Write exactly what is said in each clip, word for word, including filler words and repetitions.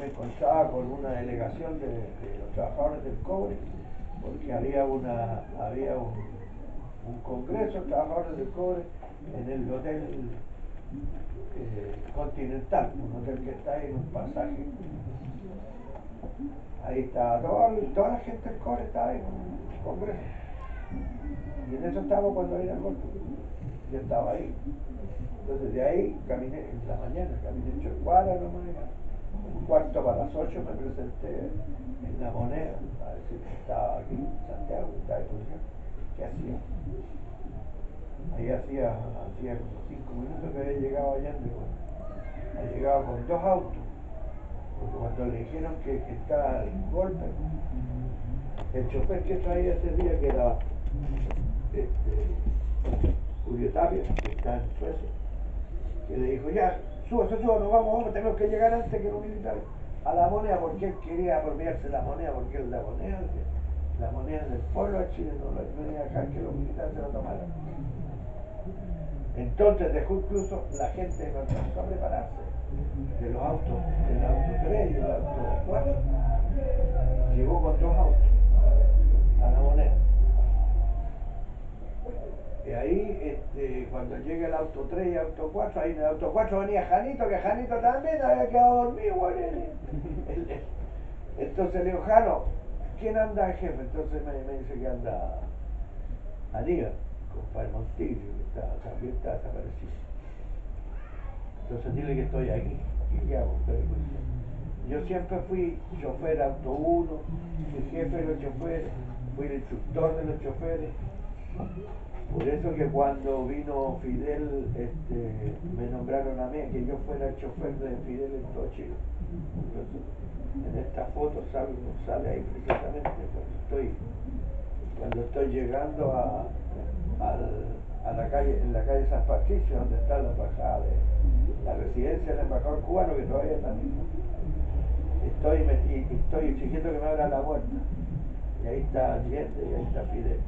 encontraba con una delegación de, de los trabajadores del cobre, porque había una había un, un congreso de trabajadores del cobre en el hotel eh, Continental, un hotel que está ahí en un pasaje. Ahí estaba toda, toda la gente del cobre, estaba ahí en un congreso. Y en eso estábamos cuando vine al golpe. Yo estaba ahí. Entonces de ahí caminé en la mañana, caminé ocho cuadras nomás, un cuarto para las ocho me presenté en La Moneda, a decir que estaba aquí en Santiago, que estaba de función. ¿Qué hacía? Ahí hacía, hacía como cinco minutos que había llegado allá en Bueno. Había llegado con dos autos, porque cuando le dijeron que, que estaba el golpe, el chofer que traía ese día, que era este, Julio Tapia, que está en Suecia, que le dijo, ya, súbase, súbase, nos vamos, vamos, tenemos que llegar antes que los militares a La Moneda, porque él quería apropiarse la moneda, porque él la moneda, la moneda del pueblo de Chile, no la venía a dejar que los militares se la tomaran. Entonces dejó incluso la gente no alcanzó a prepararse de los autos, del auto tres y el auto cuatro. Llegó con dos autos a La Moneda. Y ahí, este, cuando llega el auto tres y el auto cuatro, ahí en el auto cuatro venía Janito, que Janito también había quedado dormido, bueno, entonces le digo, Jano, ¿quién anda de jefe? Entonces me, me dice que anda Aníbal, compadre Montillo, que está, también está desaparecido. Entonces dile que estoy aquí. ¿Y qué hago? Yo siempre fui chofer auto uno, el jefe de los choferes, fui el instructor de los choferes. Por eso que cuando vino Fidel, este, me nombraron a mí, que yo fuera el chofer de Fidel en todo Chile. Entonces, en esta foto sale, sale ahí precisamente cuando estoy, cuando estoy llegando a, a, a la calle, en la calle San Patricio, donde está la embajada de la residencia del embajador cubano, que todavía está mismo. Estoy, me, y, estoy exigiendo que me abran la puerta. Y ahí está Allende y ahí está Fidel.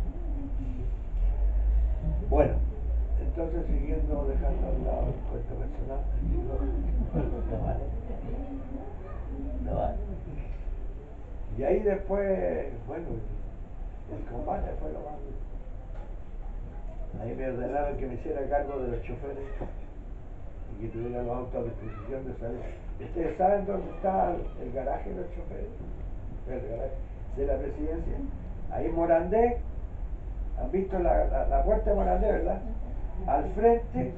Bueno, entonces siguiendo dejando a un lado el cuento personal, no vale, no vale. Y ahí después, bueno, el combate fue lo más duro. Ahí me ordenaron que me hiciera cargo de los choferes y que tuviera los autos a disposición de salir. ¿Ustedes saben dónde está el garaje de los choferes? El garaje de la presidencia. Ahí en Morandé, han visto la, la, la puerta de Morandé, ¿verdad? Al frente,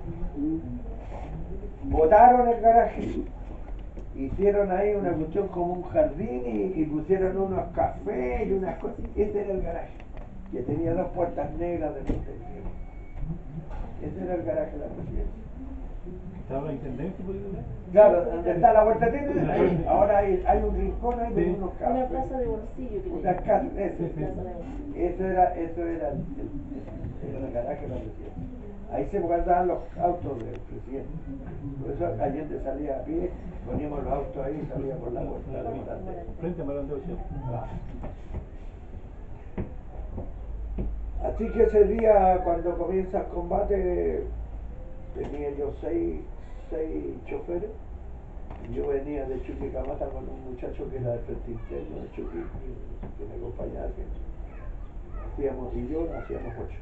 botaron el garaje, hicieron ahí una cuestión como un jardín y, y pusieron unos cafés y unas cosas. Este era el garaje, que tenía dos puertas negras de protección. Ese era el garaje de la presidencia. ¿Estaba la intendencia, por ejemplo? Claro, donde está la puerta tienda, ahí, ahora hay, hay un rincón ahí con unos cafés. Una plaza de bolsillo que Una casa, ese, sí, plaza de bolsillo. eso era, eso era el, el, el, el garaje de la presidencia. Ahí se guardaban los autos del presidente. Por eso Allende salía a pie, poníamos los autos ahí y salía por la puerta de la frente a Morandé ocho. Así que ese día, cuando comienza el combate, tenía yo seis, seis choferes. Yo venía de Chuquicamata con un muchacho que era del Frente Interno de Chuqui, que me acompañaba, que hacíamos, y yo hacíamos ocho.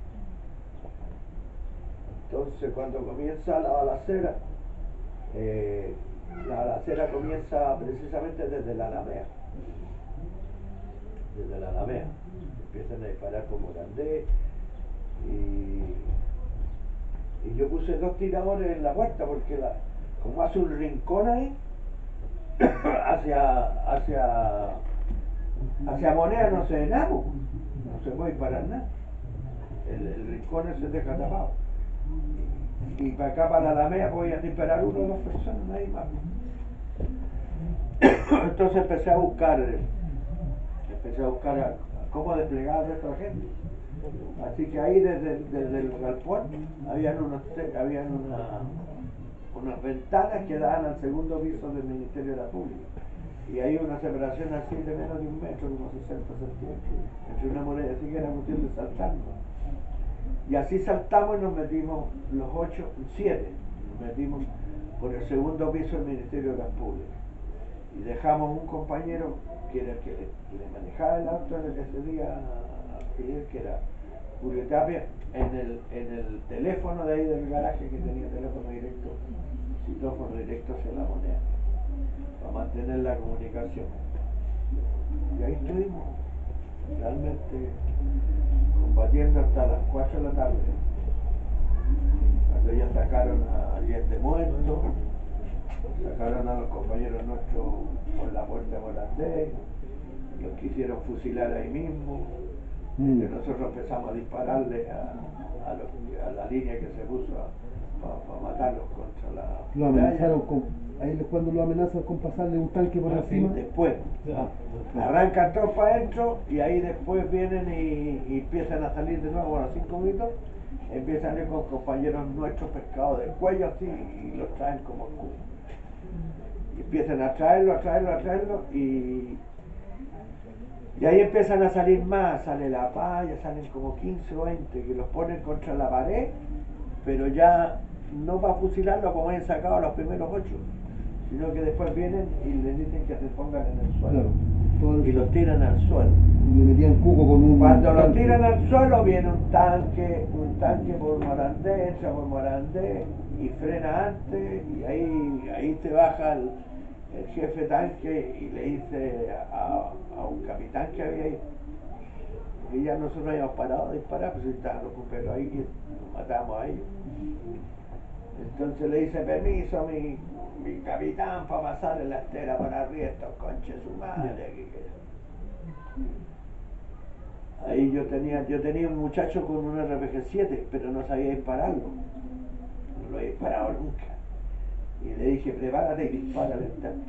Entonces, cuando comienza la balacera, eh, la balacera comienza precisamente desde la Alamea. Desde la Alamea. Empiezan a disparar por Morandé y, y yo puse dos tiradores en la puerta porque la, como hace un rincón ahí, hacia, hacia, hacia Moneda no se enamo, no se puede disparar nada. El, el rincón se deja tapado. Y para acá, para la Alameda, podían disparar uno o dos personas, nadie más. Entonces empecé a buscar, empecé a buscar a, a cómo desplegar a nuestra gente. Así que ahí desde, desde el galpón habían, unos, habían una, unas ventanas que daban al segundo piso del Ministerio de la Pública. Y hay una separación así de menos de un metro, unos sesenta centímetros, entre una moneda, así que era cuestión de saltando. Y así saltamos y nos metimos los ocho, siete, nos metimos por el segundo piso del Ministerio de las Públicas. y dejamos un compañero que era el que le, le manejaba el auto en el, ese día a Fidel, que era Julio Tapia, en el, en el teléfono de ahí del garaje, que tenía teléfono directo, citófono directo hacia la moneda, para mantener la comunicación. Y ahí estuvimos, realmente combatiendo hasta las cuatro de la tarde, cuando ya sacaron a Allende muerto, sacaron a los compañeros nuestros por la puerta de Morandé, los quisieron fusilar ahí mismo. Mm. Que nosotros empezamos a dispararle a, a, los, a la línea que se puso para pa matarlos contra la lo amenazaron con, ahí cuando lo amenazan con pasarle un tanque por encima. Después ah, arrancan todos para adentro y ahí después vienen y, y empiezan a salir de nuevo a los cinco minutos, empiezan a ir con compañeros nuestros pescados del cuello así y los traen como escudo y empiezan a traerlo, a traerlo, a traerlo y Y ahí empiezan a salir más, sale la paya, salen como quince o veinte que los ponen contra la pared, pero ya no para fusilarlo como hayan sacado los primeros ocho, sino que después vienen y les dicen que se pongan en el suelo, claro, y los tiran al suelo. Y le metían cuco con un Cuando tanque. los tiran al suelo viene un tanque, un tanque por Morandé, entra por Morandé y frena antes y ahí, ahí te baja el, el jefe tanque y le dice a, a un capitán que había ahí, porque ya nosotros habíamos parado de disparar, pues estaban los cumperos ahí y nos matamos a ellos. Entonces le dice, permiso mi, mi capitán para pasarle la estera para arriba, estos conches su madre. Aquí, que... Ahí yo tenía, yo tenía un muchacho con un R P G siete, pero no sabía dispararlo, no lo había disparado nunca. Y le dije, prepárate y dispara el tanque.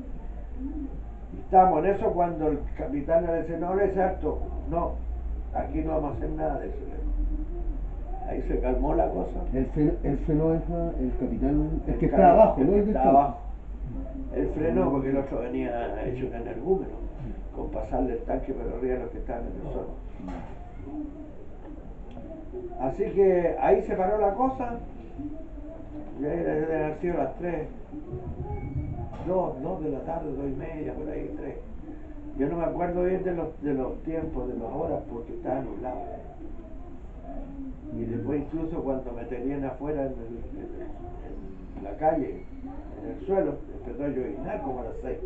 Y estábamos en eso cuando el capitán le dice, no, no es cierto, no, aquí no vamos a hacer nada de eso. Ahí se calmó la cosa. El frenó, el frenó esa, el capitán, el, el que está abajo, el ¿no? Que el que está abajo. Él frenó porque el otro venía hecho un energúmeno, con pasarle el tanque pero arriba a los que estaban en el suelo. Así que ahí se paró la cosa. Y ahí deben haber sido las tres, dos, dos de la tarde, dos y media, por ahí, tres. Yo no me acuerdo bien de los, de los tiempos, de las horas, porque estaba nublado. Y después incluso cuando me tenían afuera en, el, en, en la calle, en el suelo, empezó a lloviznar como a las seis.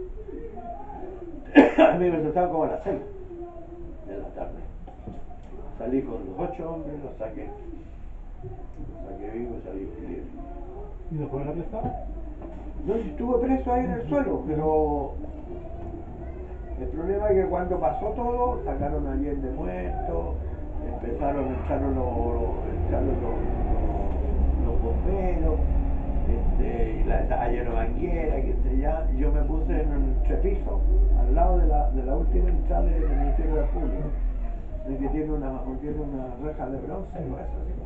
A mí me soltaron como a las seis de la tarde. Salí con los ocho hombres, los saqué. Los saqué vivos y salí libre. ¿Y no fueron apresados? No, estuve preso ahí en el suelo, pero el problema es que cuando pasó todo, sacaron a Allende muerto, empezaron, entraron los, entraron los, los, los bomberos, este, y la estaba lleno de manguera, que este ya, yo me puse en el entrepiso, al lado de la, de la última entrada del Ministerio de la Pública, que tiene una, tiene una reja de bronce, ¿no? Eso, así.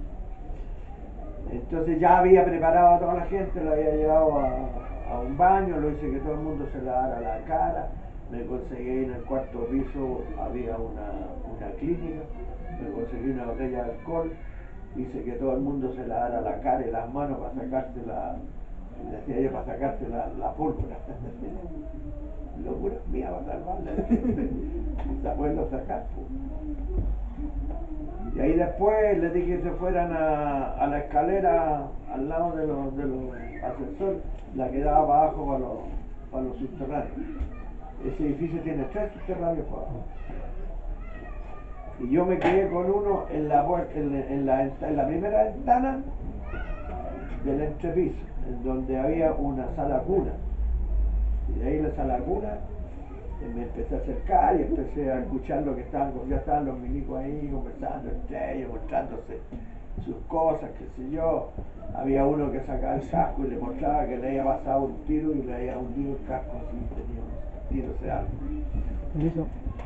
Entonces ya había preparado a toda la gente, lo había llevado a, a un baño, lo hice que todo el mundo se lavara la cara, me conseguí en el cuarto piso, había una, una clínica, me conseguí una botella de alcohol, hice que todo el mundo se lavara la cara y las manos para sacarse la, decía yo, para sacarse la, la pólvora. Locura mía para salvarla, y después lo sacar. Y ahí después les dije que se fueran a, a la escalera al lado de los, de los ascensores, la que daba para abajo para los, para los subterráneos. Ese edificio tiene tres subterráneos para abajo. Y yo me quedé con uno en la, en, en la, en la primera ventana del entrepiso, en donde había una sala cuna. Y de ahí la sala cuna me empecé a acercar y empecé a escuchar lo que estaban, ya estaban los milicos ahí conversando entre ellos, mostrándose sus cosas, qué sé yo. Había uno que sacaba el casco y le mostraba que le había pasado un tiro y le había hundido el casco así, tenía un tiro de algo. ¿Listo?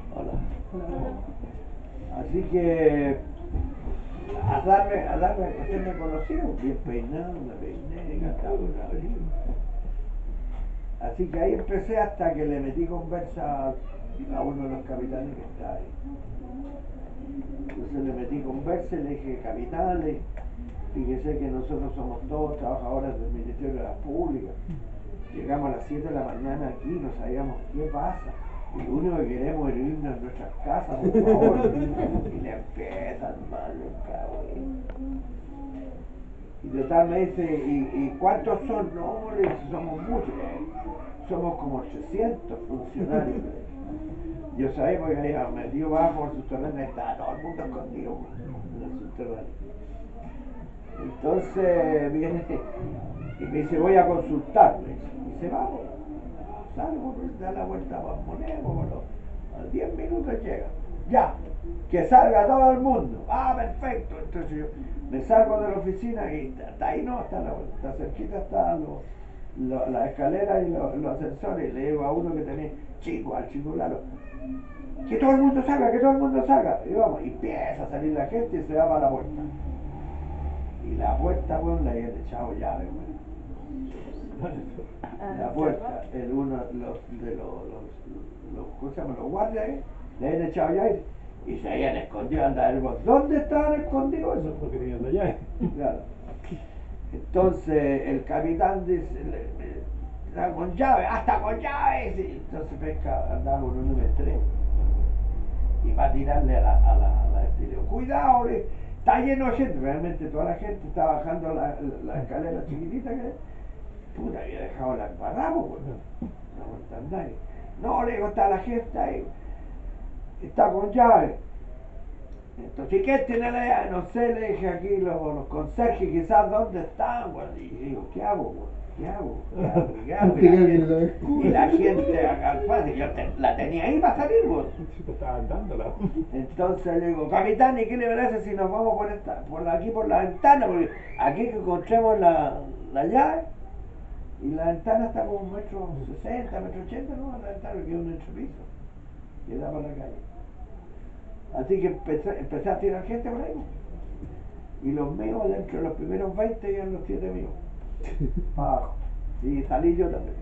Hola. Así que a darme, a darme, a hacerme conocido, bien peinado, me peiné, cantaba un abrigo. Así que ahí empecé hasta que le metí conversa a uno de los capitanes que está ahí. Entonces le metí conversa y le dije, capitán, le fíjese que nosotros somos todos trabajadores del Ministerio de la Pública llegamos a las siete de la mañana aquí, no sabíamos qué pasa. Y lo único que queremos es irnos a nuestras casas, por favor. Y le empiezan mal, me cago en. Y de tal me dice, ¿y, y cuántos son? No, le dice, somos muchos. Somos como trescientos funcionarios. Yo sabía porque había metido bajo por subterráneo, estaba todo el mundo escondido en el subterráneo. Entonces viene y me dice, voy a consultar. Me dice, y se va, salgo, da la vuelta a Moneda, a diez minutos llega. Ya, que salga todo el mundo. Ah, perfecto. Entonces yo me salgo de la oficina y hasta ahí no, está la vuelta, está cerquita, está lo, lo, la escalera y lo, los ascensores. Y le digo a uno que tenía, chico, al chico Lalo, que todo el mundo salga, que todo el mundo salga. Y vamos, y empieza a salir la gente y se va para la puerta. Y la puerta, bueno, le habían echado llave, bueno. La puerta, el uno los, de los, los, los, ¿cómo se llama? Los guardias, ¿eh? Le habían echado llave y se habían escondido. Anda, el vos, ¿dónde estaban escondidos eso? Porque tenían la llave. Claro. Entonces el capitán dice, le, le, con llave, hasta con llave. Sí. Entonces pesca, andaba con un M tres y va a tirarle a la, a la, a la este, le digo, cuidado, le, está lleno de gente. Realmente toda la gente está bajando la, la, la escalera chiquitita que puta, había dejado la embarrada, pues, no aguanta andar. No, le digo, está la gente ahí, está con llave. Entonces, ¿y qué tiene la llave? No sé, le dije aquí los, los conserjes, quizás dónde están, bueno. Y digo, ¿qué hago, bueno? ¿Qué hago? ¿Qué hago? ¿Qué hago? Y la gente, y la gente acá al padre, yo te, la tenía ahí para salir, bueno. Estaban dándola. Entonces le digo, capitán, ¿y qué le parece si nos vamos por esta, por aquí por la ventana? Porque aquí que encontremos la, la llave. Y la ventana está como un metro sesenta, metro ochenta, ¿no? La ventana que es un entrepiso, que da para la calle. Así que empecé, empecé a tirar gente por ahí. Y los míos, dentro de los primeros veinte, iban los siete míos. Para abajo. Y salí yo también.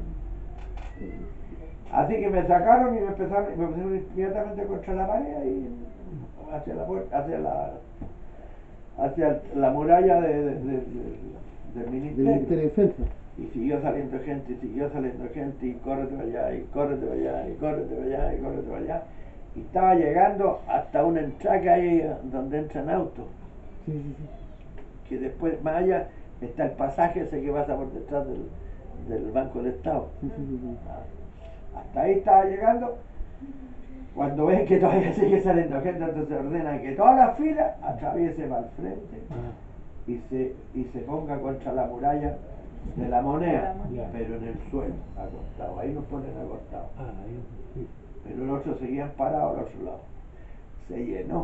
Así que me sacaron y me empezaron, me pusieron inmediatamente contra la pared y hacia la puerta, hacia la, hacia la muralla de, de, de, de, del ministerio. Del Ministerio de Defensa. Y siguió saliendo gente, y siguió saliendo gente, y córrete para allá, y córrete para allá, y córrete para allá, y córrete para allá. Y estaba llegando hasta una entrada que hay donde entran autos. Sí, sí, sí. Que después, más allá, está el pasaje ese que pasa por detrás del, del Banco del Estado. Sí, sí, sí, sí. Hasta ahí estaba llegando. Cuando ven que todavía sigue saliendo gente, entonces ordenan que toda la fila atraviese para el frente y se, y se ponga contra la muralla de la Moneda, Ya. pero en el suelo, acostado. Ahí nos ponen acostados. Ah, ahí, sí. Pero los otros seguían parados al otro lado. Se llenó.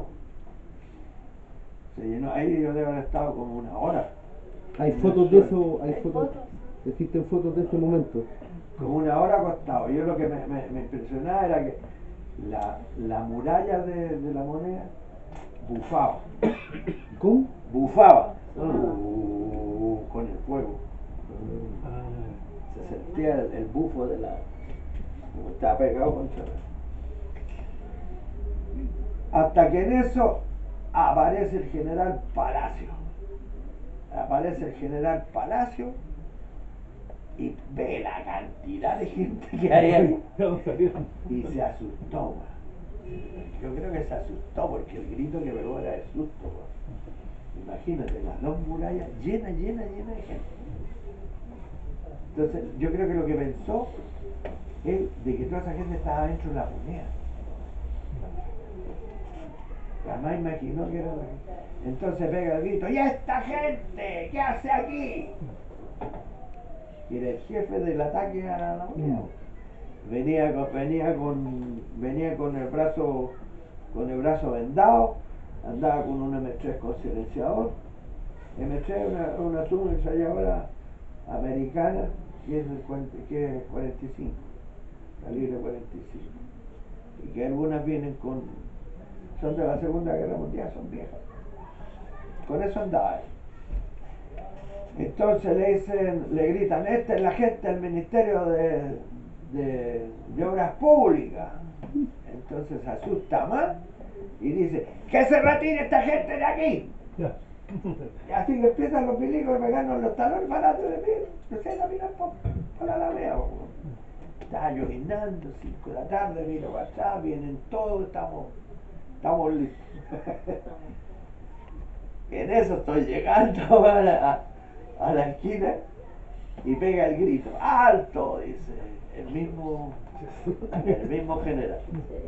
Se llenó. Ahí yo debo haber estado como una hora. Hay En fotos el de suelo. eso, hay Hay fotos, fotos. existen fotos de ese momento. Como una hora acostado. Yo lo que me, me, me impresionaba era que la, la muralla de, de la Moneda bufaba. ¿Cómo? Bufaba. Uh, con el fuego. Ah, Se sentía el, el bufo de la. Como estaba pegado contra la. Hasta que en eso aparece el general Palacio. Aparece el general Palacio y ve la cantidad de gente que hay ahí ¿de dónde salieron? y se asustó. Man. Yo creo que se asustó porque el grito que pegó era de susto. Man. Imagínate, las dos murallas llenas, llenas, llenas de gente. Entonces, yo creo que lo que pensó es de que toda esa gente estaba dentro de la Moneda. Jamás imaginó que era la gente. Entonces pega el grito, ¿y esta gente? ¿Qué hace aquí? Y era el jefe del ataque a la Moneda. Venía con, venía con, venía con el brazo, con el brazo vendado, andaba con un eme tres con silenciador. eme tres es una, una suministradora americana que es el que es cuarenta y cinco, calibre cuarenta y cinco. Y que algunas vienen con, son de la Segunda Guerra Mundial, son viejas. Con eso andaba él. Entonces le dicen, le gritan, esta es la gente del Ministerio de, de, de Obras Públicas. Entonces se asusta más y dice, que se retire esta gente de aquí. Ya. Y así que empiezan los milicos a pegarnos los talones baratos de mí. Empecé a caminar por, por la alameda. po. Estaba llovinando, cinco de la tarde, miro para atrás, vienen todos, estamos, estamos listos. En eso estoy llegando a la, a la esquina y pega el grito, ¡alto! Dice el mismo, el mismo general.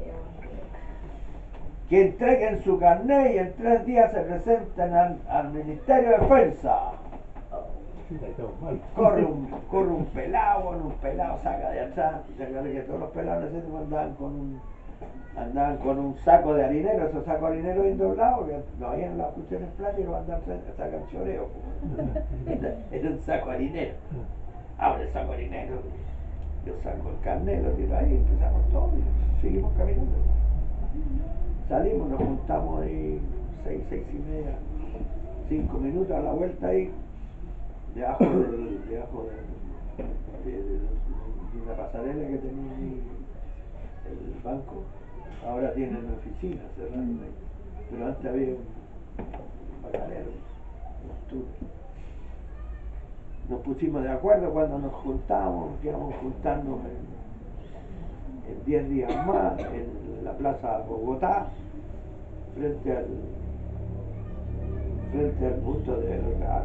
Que entreguen su carnet y en tres días se presenten al, al Ministerio de Defensa. Ahí estamos mal. Corre un, corre un pelado, bueno, un pelado saca de atrás. Se acuerda que todos los pelados en ese tiempo andaban con un, andaban con un saco de harinero, esos sacos de harinero bien doblados, que no habían las cuestiones plásticas, andaban a sacar choreo. Era, era un saco de harinero. Abre el saco de harinero. Yo saco el carnet, lo tiro ahí, empezamos todos y seguimos caminando. Salimos, nos juntamos ahí seis, seis y media, cinco minutos a la vuelta ahí, debajo del, debajo de, de, de, de una pasarela que tenía ahí el banco. Ahora tienen oficinas cerradas ahí, pero antes había un bacanero, un túnel. Nos pusimos de acuerdo cuando nos juntamos, que íbamos a juntarnos en, en diez días más en la plaza Bogotá, frente al frente al punto de carga.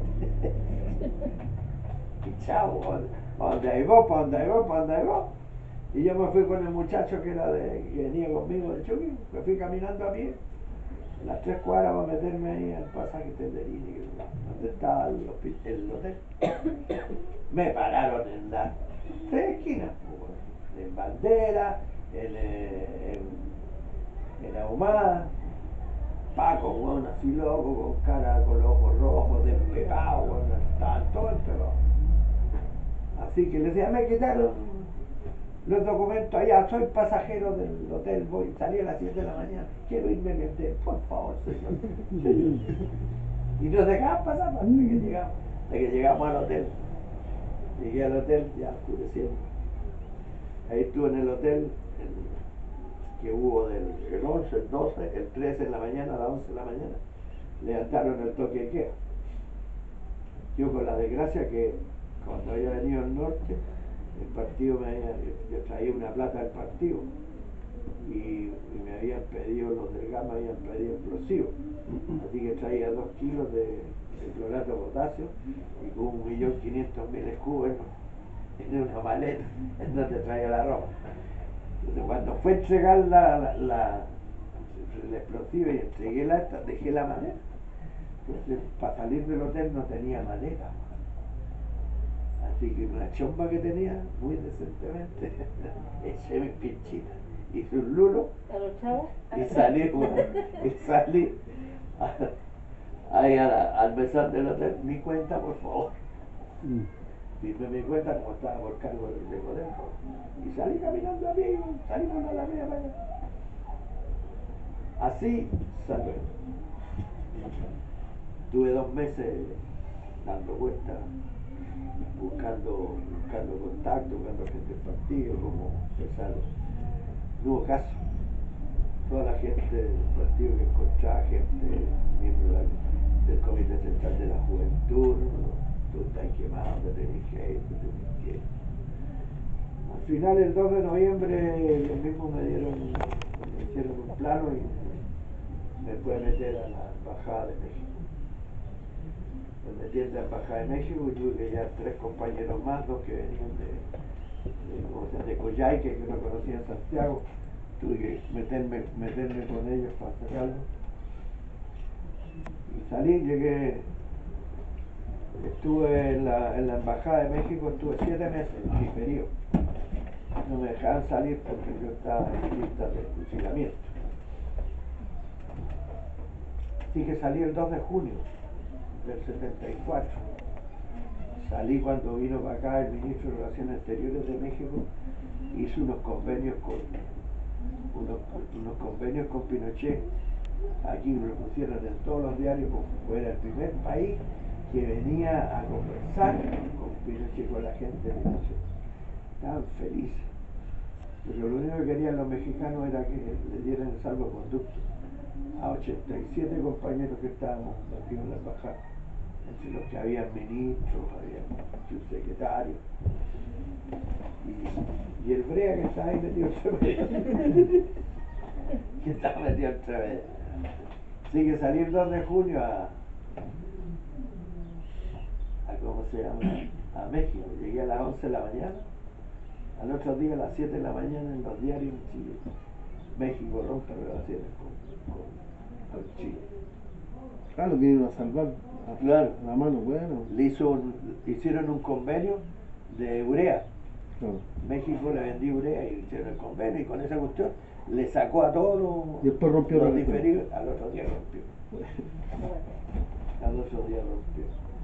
Y chao, ¿para dónde hay vos? ¿Para dónde hay vos? ¿Para dónde hay vos? Y yo me fui con el muchacho que era de, que venía conmigo de Chucky, me fui caminando a pie, las tres cuadras para meterme ahí al pasaje Tenderini, donde estaba el, el hotel. Me pararon en las tres esquinas, en Bandera, en, en, en Ahumada. Paco, bueno, así loco, con cara, con los ojos rojos, despegado, bueno, estaban todos empegados. Así que les decía, me quitaron los documentos allá, soy pasajero del hotel, voy, salí a las siete de la mañana, quiero irme al hotel, por favor, señor. Y nos dejaban pasar hasta que llegamos, hasta que llegamos al hotel. Llegué al hotel, ya oscureciendo. Ahí estuve en el hotel, en, que hubo del el once, el doce, el trece de la mañana, a las once de la mañana, levantaron el toque de queda. Yo con la desgracia que cuando había venido al norte, el partido me había, yo traía una plata del partido y, y me habían pedido, los del GAM me habían pedido explosivos, así que traía dos kilos de, de clorato de potasio y con un millón quinientos mil escudos en una maleta en donde traía la ropa. Entonces, cuando fue a entregar la, la, la, el explosivo y entregué la esta, dejé la maleta. Entonces, para salir del hotel no tenía maleta. Así que una chomba que tenía, muy decentemente, eché mis pinchitas, hice un lulo ¿A los chavos? y salí, bueno, y salí a, ahí a la, al mesón del hotel, mi cuenta, por favor. Firmé mi cuenta como estaba por cargo del de Codelco y salí caminando a pie, salimos a la media para allá. Así salí. Tuve dos meses dando vueltas, buscando, buscando contacto, buscando gente del partido, como empezar. No hubo caso. Toda la gente del partido que encontraba, gente, miembro del, del Comité Central de la Juventud, ¿no? Tú estás quemado, te tenés que ir, te tenés que ir. Al final, el dos de noviembre, ellos mismos me dieron, me hicieron un plano y me fue a meter a la Embajada de México. Me metí en la Embajada de México y tuve ya tres compañeros más, dos que venían de, de, o sea, de Coyhaique, que uno conocía en Santiago. Tuve que meterme, meterme con ellos para hacer algo. Y salí, llegué. Estuve en la, en la Embajada de México, estuve siete meses en diferido. No me dejaban salir porque yo estaba en lista de fusilamiento. Así que salí el dos de junio del setenta y cuatro. Salí cuando vino para acá el ministro de Relaciones Exteriores de México, hizo unos convenios con unos, unos convenios con Pinochet. Aquí lo pusieron en todos los diarios como era el primer país que venía a conversar con Pinochet, con la gente de Pinochet. Estaban felices. Pero lo único que querían los mexicanos era que le dieran el salvoconducto. a ochenta y siete compañeros que estábamos metidos en la embajada, entre los que había ministros, había subsecretarios, y, y el Brea que estaba ahí metido entre medio, que estaba metido entre medio. Así que salí el dos de junio a, a ¿cómo se llama? A México. Llegué a las once de la mañana, al otro día a las siete de la mañana en los diarios en Chile. México rompe relaciones con, con, con Chile. Ah, lo vinieron a salvar. A, Claro. a la mano, bueno. Le hizo un- hicieron un convenio de urea. Claro. México le vendí urea y hicieron el convenio y con esa cuestión le sacó a todos los, Y después rompió los la relación. diferidos. Al otro día rompió. Al otro día rompió.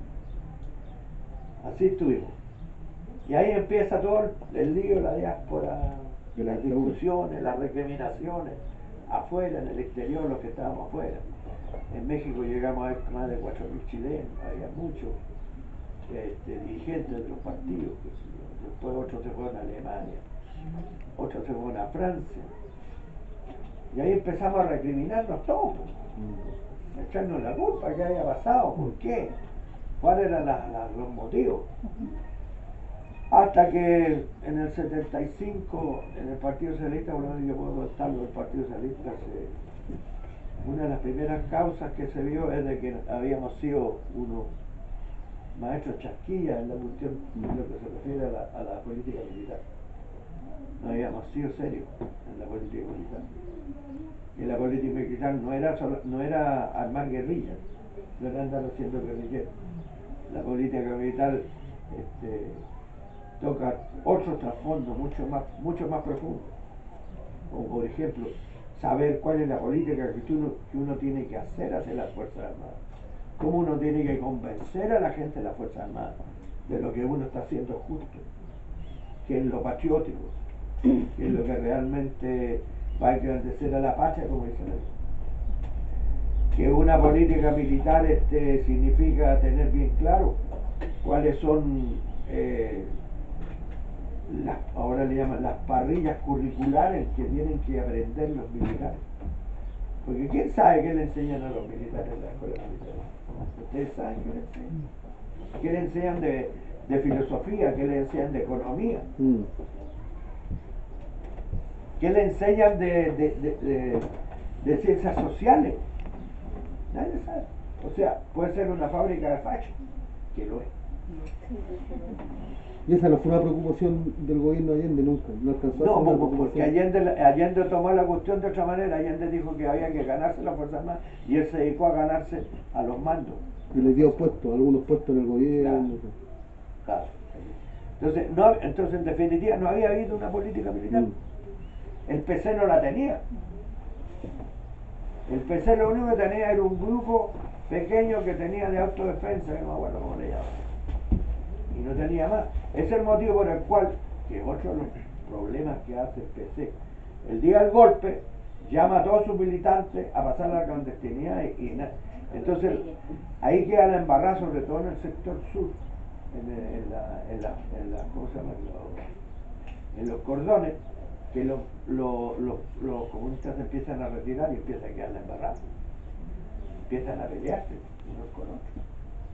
Así estuvimos. Y ahí empieza todo el, el lío, la diáspora, De la las dictadura. discusiones, las recriminaciones, afuera, en el exterior, los que estábamos afuera. En México llegamos a ver más de cuatro mil chilenos, había muchos este, dirigentes de los partidos, qué sé yo. Después otros se fueron a Alemania, otros se fueron a Francia. Y ahí empezamos a recriminarnos todos, Mm. a echarnos la culpa, qué había pasado, por qué, cuáles eran las- las- los motivos. Hasta que en el setenta y cinco, en el Partido Socialista, por lo menos yo puedo contarlo, el Partido Socialista, se- una de las primeras causas que se vio es de que habíamos sido unos maestros chasquillas en la cuestión, en lo que se refiere a la, a la política militar. No habíamos sido serios en la política militar. Y la política militar no era, solo- no era armar guerrillas, no era andar haciendo guerrilleros. La política militar este, toca otros trasfondos mucho más, mucho más profundos. Como por ejemplo, saber cuál es la política que, tú, que uno tiene que hacer hacia las Fuerzas Armadas. Cómo uno tiene que convencer a la gente de las Fuerzas Armadas de lo que uno está haciendo justo, que es lo patriótico, que es lo que realmente va a engrandecer a la patria, como dicen ellos. Que una política militar este, significa tener bien claro cuáles son, eh, las, ahora le llaman las parrillas curriculares que tienen que aprender los militares. Porque ¿quién sabe qué le enseñan a los militares en la escuela militar? ¿Ustedes saben qué le enseñan? ¿Qué le enseñan de, de filosofía? ¿Qué le enseñan de economía? Mm. ¿Qué le enseñan de, de, de, de, de ciencias sociales? Nadie sabe. O sea, puede ser una fábrica de fachos, que lo es. Y esa no fue una preocupación del gobierno de Allende nunca, no alcanzó a No, ser una po- porque preocupación. Allende, Allende tomó la cuestión de otra manera. Allende dijo que había que ganarse las Fuerzas Armadas y él se dedicó a ganarse a los mandos. Y le dio puestos, algunos puestos en el gobierno. Claro. Entonces, no, entonces, en definitiva, no había habido una política militar. Mm. El P C no la tenía. El P C lo único que tenía era un grupo pequeño que tenía de autodefensa, que no me acuerdo cómo le llaman. Y no tenía más. Ese es el motivo por el cual, que es otro de los problemas que hace el P C, el día del golpe llama a todos sus militantes a pasar a la clandestinidad y, y na- entonces ahí queda la embarrada, sobre todo en el sector sur, en, el- en la, en la, en la, ¿cómo se llama? Los- en los cordones, que los, los, los, los comunistas se empiezan a retirar y empieza a quedar la embarrada, empiezan a pelearse unos con otros.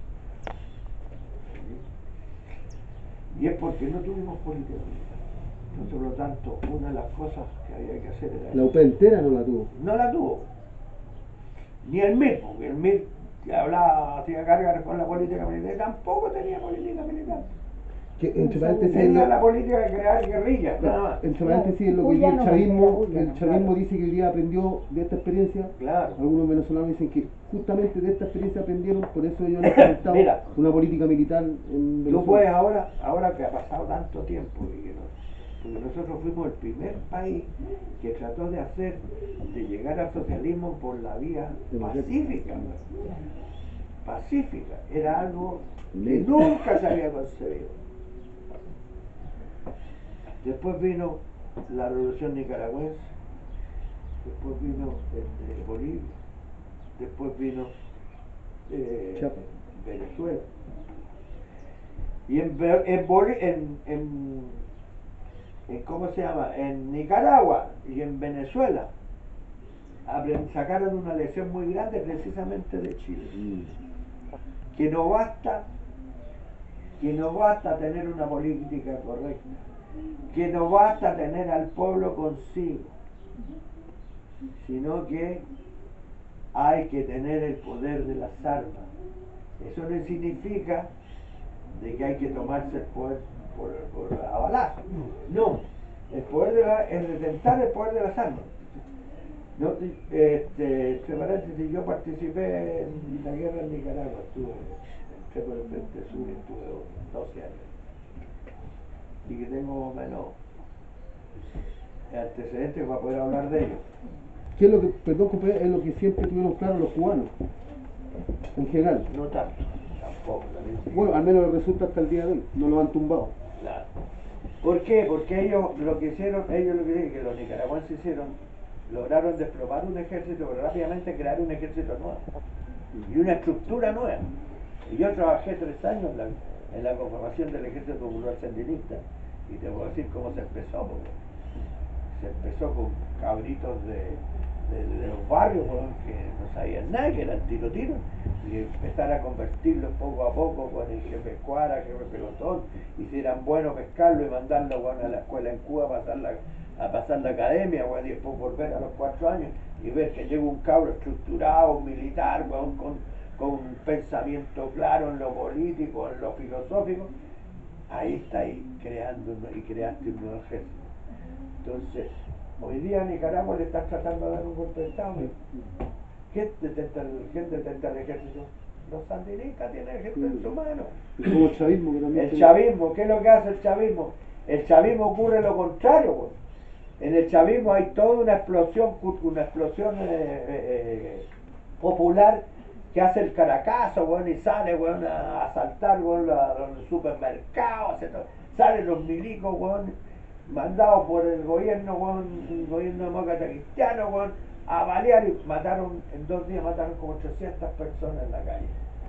Y es porque no tuvimos política militar. Entonces, por lo tanto, una de las cosas que había que hacer era La U P entera no la tuvo. no la tuvo. Ni el M I R, porque el M I R que hablaba, hacía cargas con la política militar, tampoco tenía política militar. Que entre paréntesis, Tenía lo- la política de crear guerrillas, nada más. entre paréntesis es lo que Puya el no chavismo, golpea, puya el no. chavismo Claro. dice que hoy día aprendió de esta experiencia. Claro. Algunos venezolanos dicen que justamente de esta experiencia aprendieron, por eso ellos han implementado Mira. una política militar en Tú Venezuela. puedes ahora, ahora que ha pasado tanto tiempo, y que no- porque nosotros fuimos el primer país que trató de hacer, de llegar al socialismo por la vía pacífica. Pacífica. Era algo que Lento. nunca se había concebido. Después vino la revolución nicaragüense, después vino este, Bolivia, después vino eh, Chiapas. Venezuela. Y en, Ve- en, Boli- en, en, en- ¿cómo se llama? En Nicaragua y en Venezuela aprend- sacaron una lección muy grande precisamente de Chile. Que no basta, que no basta tener una política correcta, que no basta tener al pueblo consigo, sino que hay que tener el poder de las armas. Eso no significa de que hay que tomarse el poder por, por a balazo. No, el poder de la, es detentar el poder de las armas. No, este, entre paréntesis, yo participé en la guerra en Nicaragua, estuve, entré por el Frente Sur y estuve doce años. Y que tengo más o menos antecedentes para poder hablar de ello. ¿Qué es lo que, perdón, compadre, es lo que siempre tuvieron claro los cubanos? En general. No tanto, tampoco. También sí. Bueno, al menos resulta hasta el día de hoy, no lo han tumbado. Claro. ¿Por qué? Porque ellos lo que hicieron, ellos lo que, que los nicaragüenses hicieron, lograron desplomar un ejército, pero rápidamente crear un ejército nuevo y una estructura nueva. Y yo trabajé tres años en la, en la conformación del Ejército Popular Sandinista y te puedo decir cómo se empezó, porque se empezó con cabritos de, de, de los barrios, bueno, que no sabían nada, que eran tiro tiro, y empezar a convertirlos poco a poco con el jefe escuadra, jefe pelotón, y si eran buenos pescarlo y mandarlo, bueno, a la escuela en Cuba a pasar la, a pasar la academia, bueno, y después volver a los cuatro años y ver que llega un cabro estructurado, un militar, bueno, con, con un pensamiento claro en lo político, en lo filosófico. Ahí está ahí creando y creaste un nuevo ejército. Entonces, hoy día a Nicaragua le están tratando de dar un golpe de Estado. ¿Quién detenta el, quién detenta el ejército? Los sandinistas tienen ejército en su mano. Como el chavismo que también El tiene- chavismo, ¿qué es lo que hace el chavismo? El chavismo ocurre lo contrario, pues. En el chavismo hay toda una explosión, una explosión eh, eh, popular que hace el caracazo, bueno, y sale, bueno, a asaltar, bueno, la- los supermercados, hace todo. Salen los milicos, bueno, mandados por el gobierno, bueno, el gobierno demócrata cristiano, bueno, a balear, y mataron, en dos días mataron como ochocientas personas en la calle.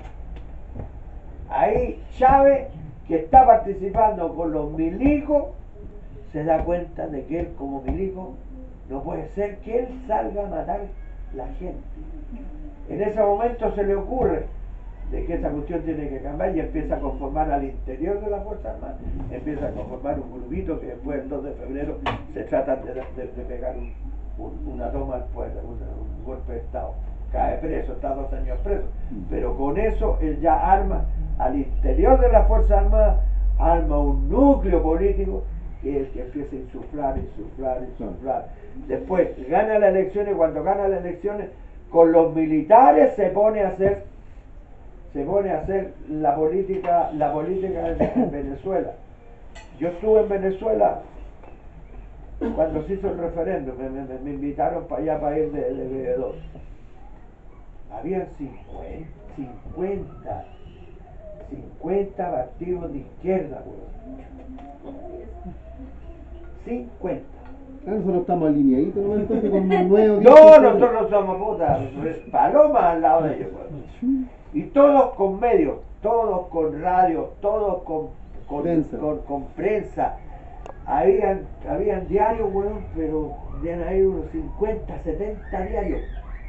Ahí Chávez, que está participando con los milicos, se da cuenta de que él como milico no puede ser que él salga a matar la gente. En ese momento se le ocurre de que esa cuestión tiene que cambiar y empieza a conformar al interior de la Fuerza Armada, empieza a conformar un grupito que después el dos de febrero se trata de, de, de pegar un, un, una toma al poder, un, un golpe de Estado. Cae preso, está dos años preso, pero con eso él ya arma al interior de la Fuerza Armada, arma un núcleo político que es el que empieza a insuflar, insuflar, insuflar. Después gana las elecciones, cuando gana las elecciones, con los militares se pone a hacer, se pone a hacer la política, la política en Venezuela. Yo estuve en Venezuela cuando se hizo el referéndum, me, me, me invitaron para allá para ir de, de B dos. Habían cincuenta, cincuenta partidos de izquierda, weón. cincuenta. Ah, nosotros estamos alineaditos, ¿no? Entonces con unos nuevos. No, nosotros somos putas, palomas al lado de ellos, weón. Y todos con medios, todos con radio, todos con, con, Prensa. con, con prensa. Habían, habían diarios, weón, pero habían ahí unos cincuenta, setenta diarios.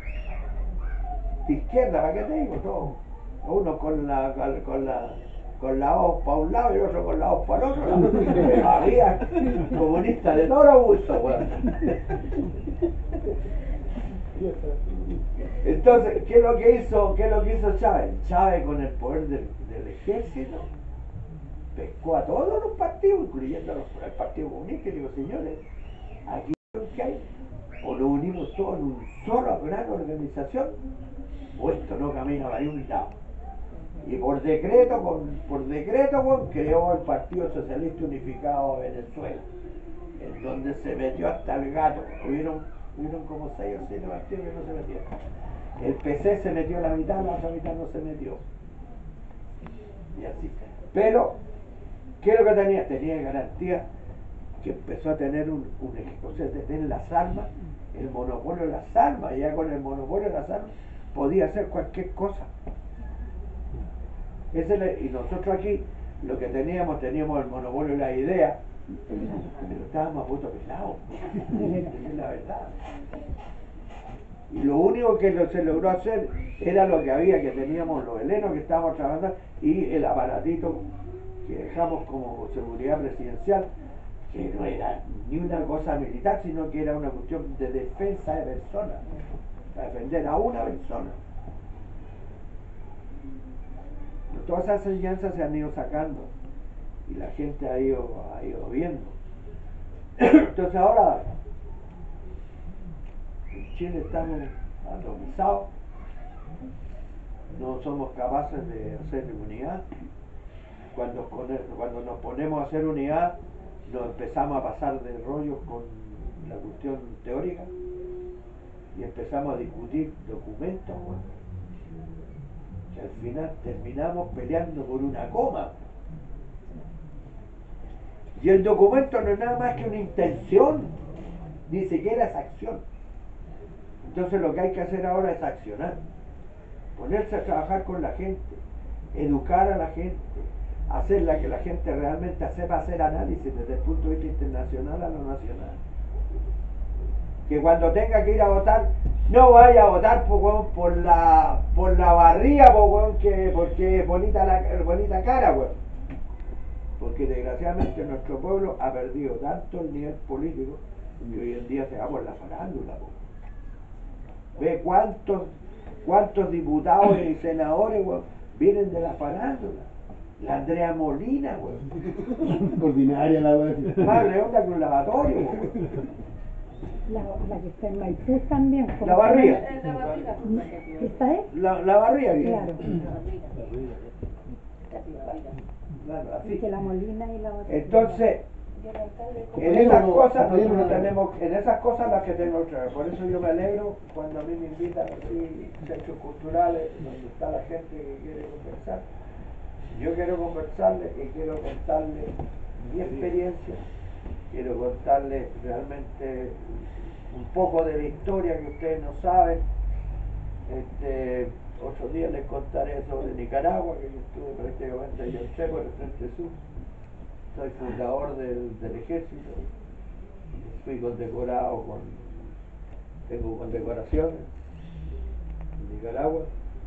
De izquierda, ¿para qué te digo? Todo. Uno con la, con la, con la hoz para un lado y otro con la hoz para el otro lado. Pero había comunistas de todo gusto, weón. Entonces, ¿qué es lo que hizo, qué es lo que hizo Chávez? Chávez, con el poder del, del ejército, pescó a todos los partidos, incluyendo los, el Partido Comunista, y digo, señores, aquí lo que hay, o nos unimos todos en una sola gran organización, o esto no camina para ningún lado. Y por decreto, con, por decreto, con, creó el Partido Socialista Unificado de Venezuela, en donde se metió hasta el gato. Hubieron, hubieron como seis o siete partidos que no se metieron. El P C se metió la mitad, la otra mitad no se metió. Y así. Pero, ¿qué es lo que tenía? Tenía garantía que empezó a tener un, un o sea, de tener las armas, el monopolio de las armas, y ya con el monopolio de las armas podía hacer cualquier cosa. Ese le, y nosotros aquí lo que teníamos, teníamos el monopolio de la idea, pero estábamos a puto pelados. Esa es la verdad. Y lo único que lo- se logró hacer era lo que había, que teníamos los helenos que estábamos trabajando y el aparatito que dejamos como seguridad presidencial, que no era ni una cosa militar, sino que era una cuestión de defensa de personas, para defender a una persona. Pero todas esas enseñanzas se han ido sacando y la gente ha ido, ha ido viendo. Entonces ahora en Chile estamos atomizados, no somos capaces de hacer unidad. Cuando, cuando nos ponemos a hacer unidad, nos empezamos a pasar de rollos con la cuestión teórica y empezamos a discutir documentos, bueno, que al final terminamos peleando por una coma. Y el documento no es nada más que una intención, ni siquiera es acción. Entonces lo que hay que hacer ahora es accionar, ponerse a trabajar con la gente, educar a la gente, hacerla que la gente realmente sepa hacer análisis desde el punto de vista internacional a lo nacional. Que cuando tenga que ir a votar, no vaya a votar por, weón, por la por la barría, por, weón, que, porque es bonita la bonita cara, weón. Porque desgraciadamente nuestro pueblo ha perdido tanto el nivel político que hoy en día se va por la farándula, weón. Ve cuántos cuántos diputados y senadores, weón, vienen de la farándula. La Andrea Molina, weón. Ordinaria la weá. Más redonda que un lavatorio, weón. La, la que está en Maipú también. como La barriga. Eh, La barriga. que- ¿Esta es? La, la barriga, que- Claro. La barriga. La barriga. Claro, Y así. que la Molina y la otra. Entonces, Y el alcalde en Compañero, esas no, cosas compañero, nosotros no. tenemos, en esas cosas las que tenemos que trabajar. Por eso yo me alegro cuando a mí me invitan así centros culturales donde está la gente que quiere conversar. Yo quiero conversarles y quiero contarles mi experiencia, quiero contarles realmente un poco de la historia que ustedes no saben. Este, otro día les contaré sobre Nicaragua, que yo estuve prácticamente allá en Che, por el Frente Sur. Soy fundador del, del ejército, fui condecorado con, tengo condecoraciones en Nicaragua.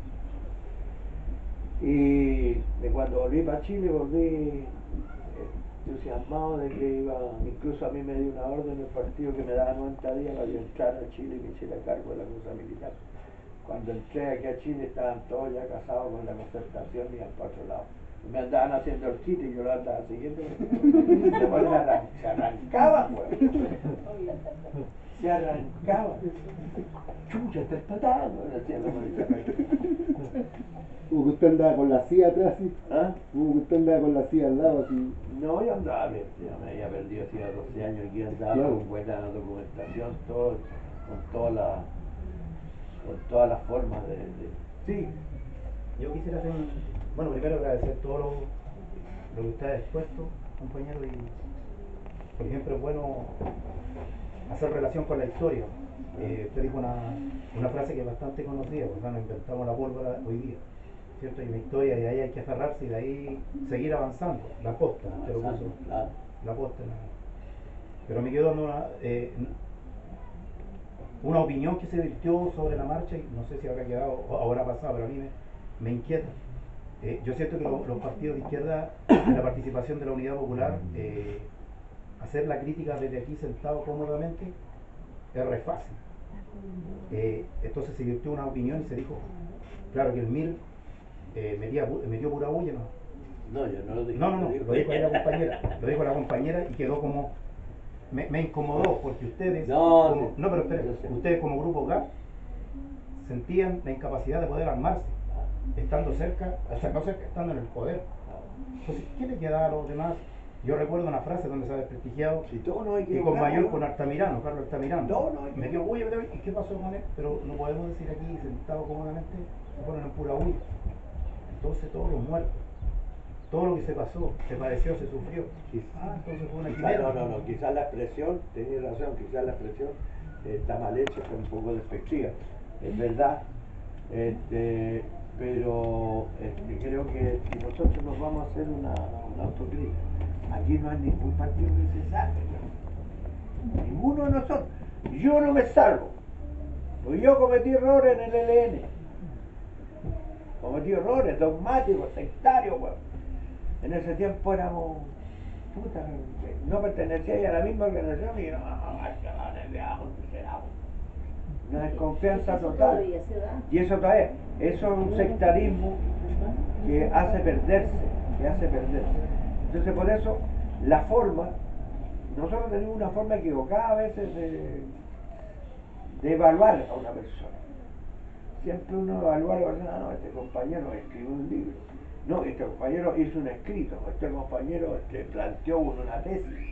Y de cuando volví para Chile, volví entusiasmado de que iba, incluso a mí me dio una orden del partido que me daba noventa días para yo entrar a Chile y me hiciera cargo de la cosa militar. Cuando entré aquí a Chile estaban todos ya casados con la concertación y al para otro lado. Y me andaban haciendo el kit y yo lo andaba siguiendo. Después me arran- se arrancaban, pues. Se arrancaban. Chucha, está tratando. Decía la policía. Como que usted andaba con la C I A atrás, así. ¿Ah? Como que usted andaba con la C I A al lado, así. No, yo andaba bien, ya me había perdido hacía doce años y andaba Claro. con buena documentación, todo, con todas las con todas las formas de, de- sí. Yo quisiera hacer un... Bueno, primero agradecer todo lo, lo que usted ha expuesto, compañero, y por ejemplo es bueno hacer relación con la historia. Eh, usted dijo una, una frase que es bastante conocida, pues, no inventamos la pólvora hoy día, ¿cierto? Hay una historia y de ahí hay que aferrarse y de ahí seguir avanzando, la posta, usted lo puso, Claro. la posta. la- Pero me quedó una, eh, una opinión que se virtió sobre la marcha y no sé si habrá quedado o habrá pasado, pero a mí me, me inquieta. Eh, yo siento que lo- los partidos de izquierda, en la participación de la Unidad Popular, eh, hacer la crítica desde aquí sentado cómodamente es re fácil. Eh, entonces se virtió una opinión y se dijo, claro que el M I R eh, metía, pu- metió pura bulla, ¿no? No, yo no lo dije. No, no, no, lo dijo lo dijo ahí ella. la compañera, lo dijo la compañera y quedó como, me, me incomodó porque ustedes, No, como- sí, no, pero esperen, yo sé. ustedes como grupo G A P sentían la incapacidad de poder armarse, estando cerca, o sea, no cerca, estando en el poder. Entonces, ¿qué le queda a los demás? Yo recuerdo una frase donde se ha desprestigiado Si todos nos y con equivocamos, mayor ¿no? con Altamirano, Carlos Altamirano. No, no, no. Metió bulla, metió- ¿y qué pasó con él? Pero no podemos decir aquí, sentado cómodamente, se ponen en pura bulla. Entonces todos los muertos, todo lo que se pasó, se padeció, se sufrió. Ah, entonces fue una Quizá- quimera. no, no, no, quizás la expresión, tenés razón, quizás la expresión eh, está mal hecha, está un poco despectiva, es verdad, este, pero este, creo que si nosotros nos vamos a hacer una, una autocrítica, aquí no hay ningún partido que se salve, ¿no? Ninguno de nosotros, yo no me salvo, Porque yo cometí errores en el L N. Cometí errores dogmáticos, sectarios, weón. En ese tiempo éramos, puta, no pertenecía a la misma organización y no, una desconfianza total. Y eso todavía, eso es un sectarismo que hace perderse, que hace perderse. Entonces por eso la forma, nosotros tenemos una forma equivocada a veces de, de evaluar a una persona. Siempre uno evalúa a la persona, no, este compañero escribió un libro, no, este compañero hizo un escrito, este compañero este, planteó una tesis.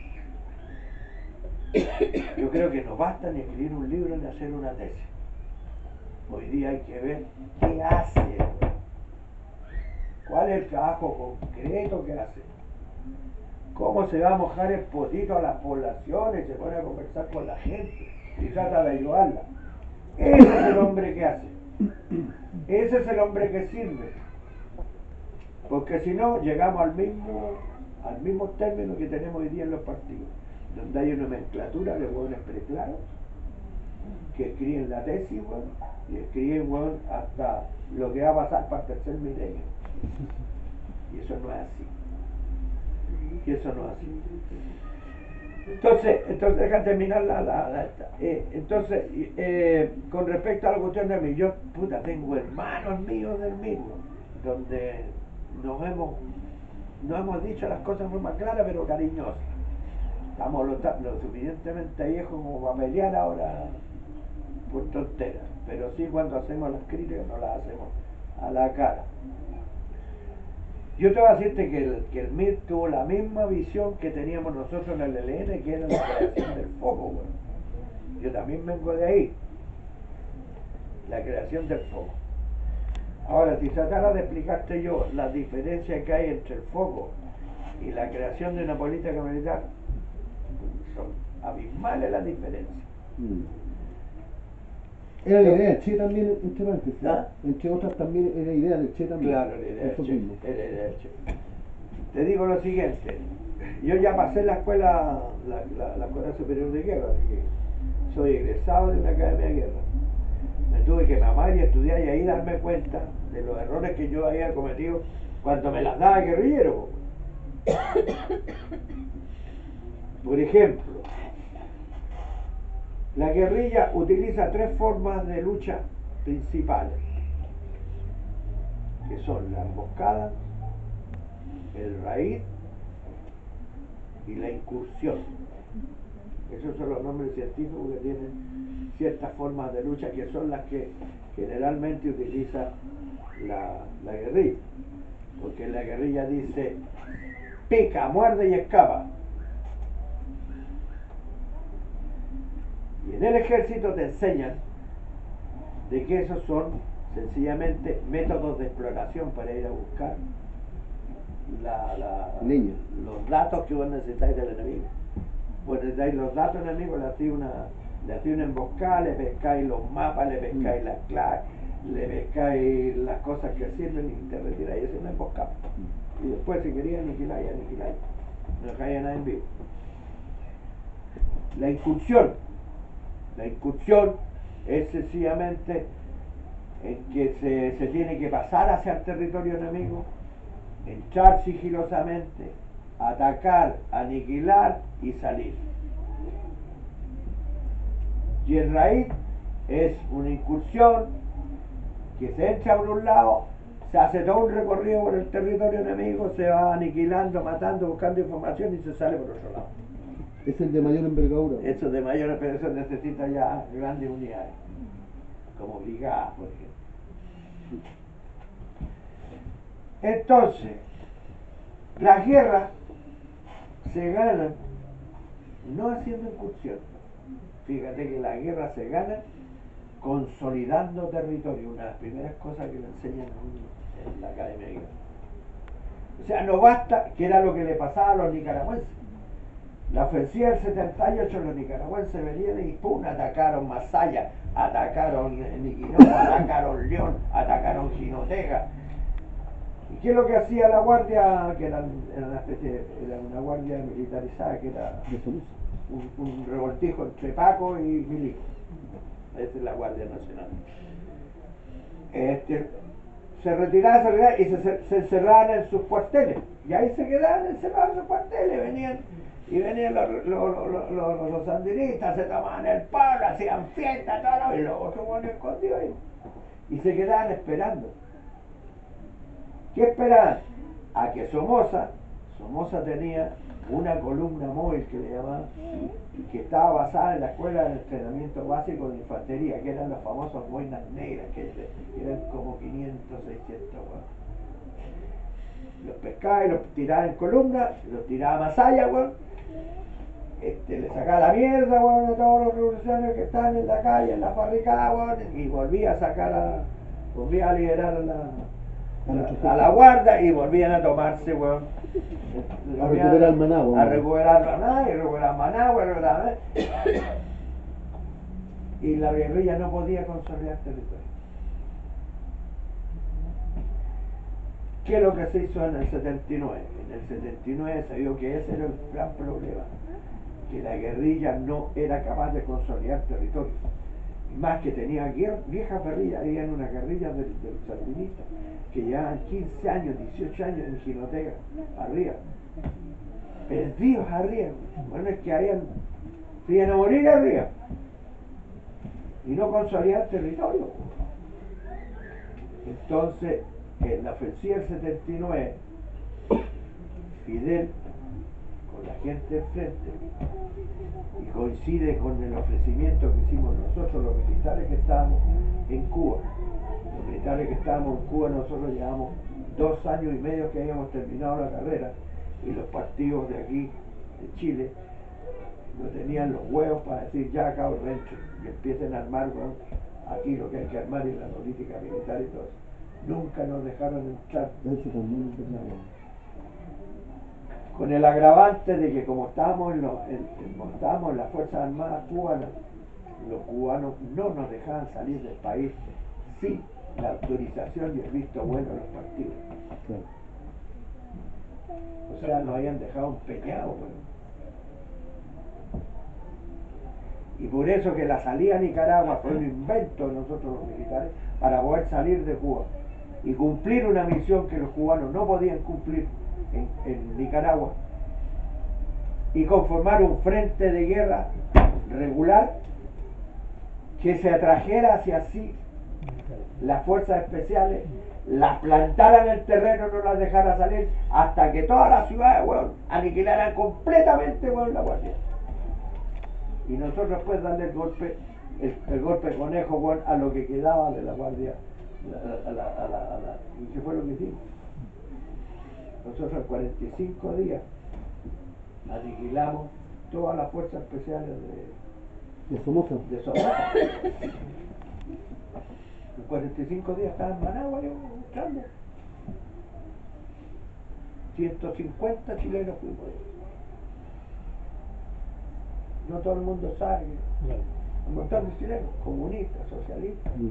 Yo creo que no basta ni escribir un libro ni hacer una tesis. Hoy día hay que ver qué hace, cuál es el trabajo concreto que hace, cómo se va a mojar el potito a las poblaciones, se pone a conversar con la gente y trata de ayudarla. Ese es el hombre que hace, ese es el hombre que sirve, porque si no llegamos al mismo, al mismo término que tenemos hoy día en los partidos, donde hay una nomenclatura de hueones preclaros que escriben la tesis, bueno, y escriben, bueno, hasta lo que va a pasar para el tercer milenio. Y eso no es así. Y eso no es así. Entonces, entonces deja terminar la, la, la esta. Eh, entonces, eh, con respecto a la cuestión de mí, yo, puta, tengo hermanos míos del mismo, donde nos hemos, nos hemos dicho las cosas muy más claras, pero cariñosas. Estamos lo, lo suficientemente viejos como para pelear ahora por tonteras, pero sí cuando hacemos las críticas no las hacemos a la cara. Yo te voy a decirte que el, que el M I R tuvo la misma visión que teníamos nosotros en el L N, que era la creación del foco. Bueno. Yo también vengo de ahí, la creación del foco. Ahora, si tratara de explicarte yo las diferencias que hay entre el foco y la creación de una política militar, son abismales las diferencias. Mm. Era la idea del Che también, entre paréntesis, ¿Ah? entre otras también era la idea del Che también. Claro, la idea del Eso Che, mismo. era la idea del Che. Te digo lo siguiente, yo ya pasé la escuela, la, la, la escuela superior de guerra, así que soy egresado de una academia de guerra. Me tuve que mamar y estudiar y ahí darme cuenta de los errores que yo había cometido cuando me las daba guerrillero. Por ejemplo, la guerrilla utiliza tres formas de lucha principales, que son la emboscada, el raíz y la incursión. Esos son los nombres científicos que tienen ciertas formas de lucha que son las que generalmente utiliza la, la guerrilla. Porque la guerrilla dice pica, muerde y escapa. Y en el ejército te enseñan de que esos son sencillamente métodos de exploración para ir a buscar la, la, Leña. los datos que vos necesitáis del enemigo. Vos necesitáis los datos del enemigo, le hacéis una, le hacéis una emboscada, le pescáis los mapas, le pescáis las claves, le pescáis las cosas que sirven y te retiráis. Esa es una emboscada. Y después si querías aniquiláis, aniquiláis. No dejáis a nadie en vivo. La incursión. La incursión es sencillamente en que se, se tiene que pasar hacia el territorio enemigo, entrar sigilosamente, atacar, aniquilar y salir. Y el raíz es una incursión que se entra por un lado, se hace todo un recorrido por el territorio enemigo, se va aniquilando, matando, buscando información y se sale por otro lado. Es el de mayor envergadura. Eso de mayor, pero eso necesita ya grandes unidades, como brigadas, por ejemplo. Entonces, las guerras se ganan no haciendo incursión. Fíjate que las guerras se ganan consolidando territorio, una de las primeras cosas que le enseñan en la academia de guerra. O sea, no basta, que era lo que le pasaba a los nicaragüenses. La ofensiva del setenta y ocho, los nicaragüenses venían y pum, atacaron Masaya, atacaron Niquinoa, atacaron León, atacaron Jinotega. ¿Y qué es lo que hacía la guardia? Que era, era, una, especie, era una guardia militarizada, que era un, un revoltijo entre Paco y Milico. esa es la Guardia Nacional. Este, se retiraban, se retiraban y se, se encerraban en sus cuarteles. Y ahí se quedaban encerrados en sus cuarteles, venían, y venían los, los, los, los, los, los sandinistas, se tomaban el palo, hacían fiesta, todo, y los otros buenos escondidos ahí. Y se quedaban esperando. ¿Qué esperaban? A que Somoza, Somoza tenía una columna móvil que le llamaban, que estaba basada en la Escuela de Entrenamiento Básico de Infantería, que eran los famosos boinas negras, que eran como quinientos, seiscientos. Bueno. Los pescaba y los tiraba en columna, los tiraba más allá, bueno. Este, le sacaba la mierda, bueno, a todos los revolucionarios que estaban en la calle, en la barricada, bueno, y volvía a sacar a, volvía a liberar a la, a, a la guardia y volvían a tomarse, bueno. A recuperar Managua. A recuperar Managua, y recuperar Managua, y recuperar... Y la guerrilla no podía consolidar territorio. ¿Qué es lo que se hizo en el setenta y nueve? En el setenta y nueve se vio que ese era el gran problema, que la guerrilla no era capaz de consolidar territorios. Y más que tenía guerra, viejas guerrillas, habían unas guerrillas del, del sandinista que llevaban quince años, dieciocho años en Jinotega, arriba, perdidos arriba. Bueno, es que habían, se iban a morir arriba y no consolidar territorio. Entonces, en la ofensiva del setenta y nueve, Fidel, con la gente enfrente, y coincide con el ofrecimiento que hicimos nosotros, los militares que estábamos en Cuba. Los militares que estábamos en Cuba, nosotros llevamos dos años y medio que habíamos terminado la carrera, y los partidos de aquí, de Chile, no tenían los huevos para decir ya acabo el rancho, y empiecen a armar, bueno, aquí lo que hay que armar es la política militar y todo eso. Nunca nos dejaron entrar. Eso también es verdad. Con el agravante de que como estábamos en, lo, en, como estábamos en las Fuerzas Armadas cubanas, los cubanos no nos dejaban salir del país sin la autorización y el visto bueno de los partidos. Claro. O sea, nos habían dejado empeñados. Bueno. Y por eso que la salida a Nicaragua fue un invento de nosotros los militares para poder salir de Cuba y cumplir una misión que los cubanos no podían cumplir en, en Nicaragua, y conformar un frente de guerra regular que se atrajera hacia sí las fuerzas especiales, las plantaran en el terreno, no las dejara salir hasta que todas las ciudades, bueno, aniquilaran completamente, bueno, la guardia. Y nosotros después darle el golpe, el, el golpe de conejo, bueno, a lo que quedaba de la guardia, a la, a la, a la, a la, y qué fue lo que hicimos. Nosotros en cuarenta y cinco días aniquilamos todas las fuerzas especiales de, De Somoza. de Somoza. En cuarenta y cinco días estaba en Managua yo buscando. ciento cincuenta chilenos fuimos. No todo el mundo sabe que un montón de chilenos, comunistas, socialistas. Mm.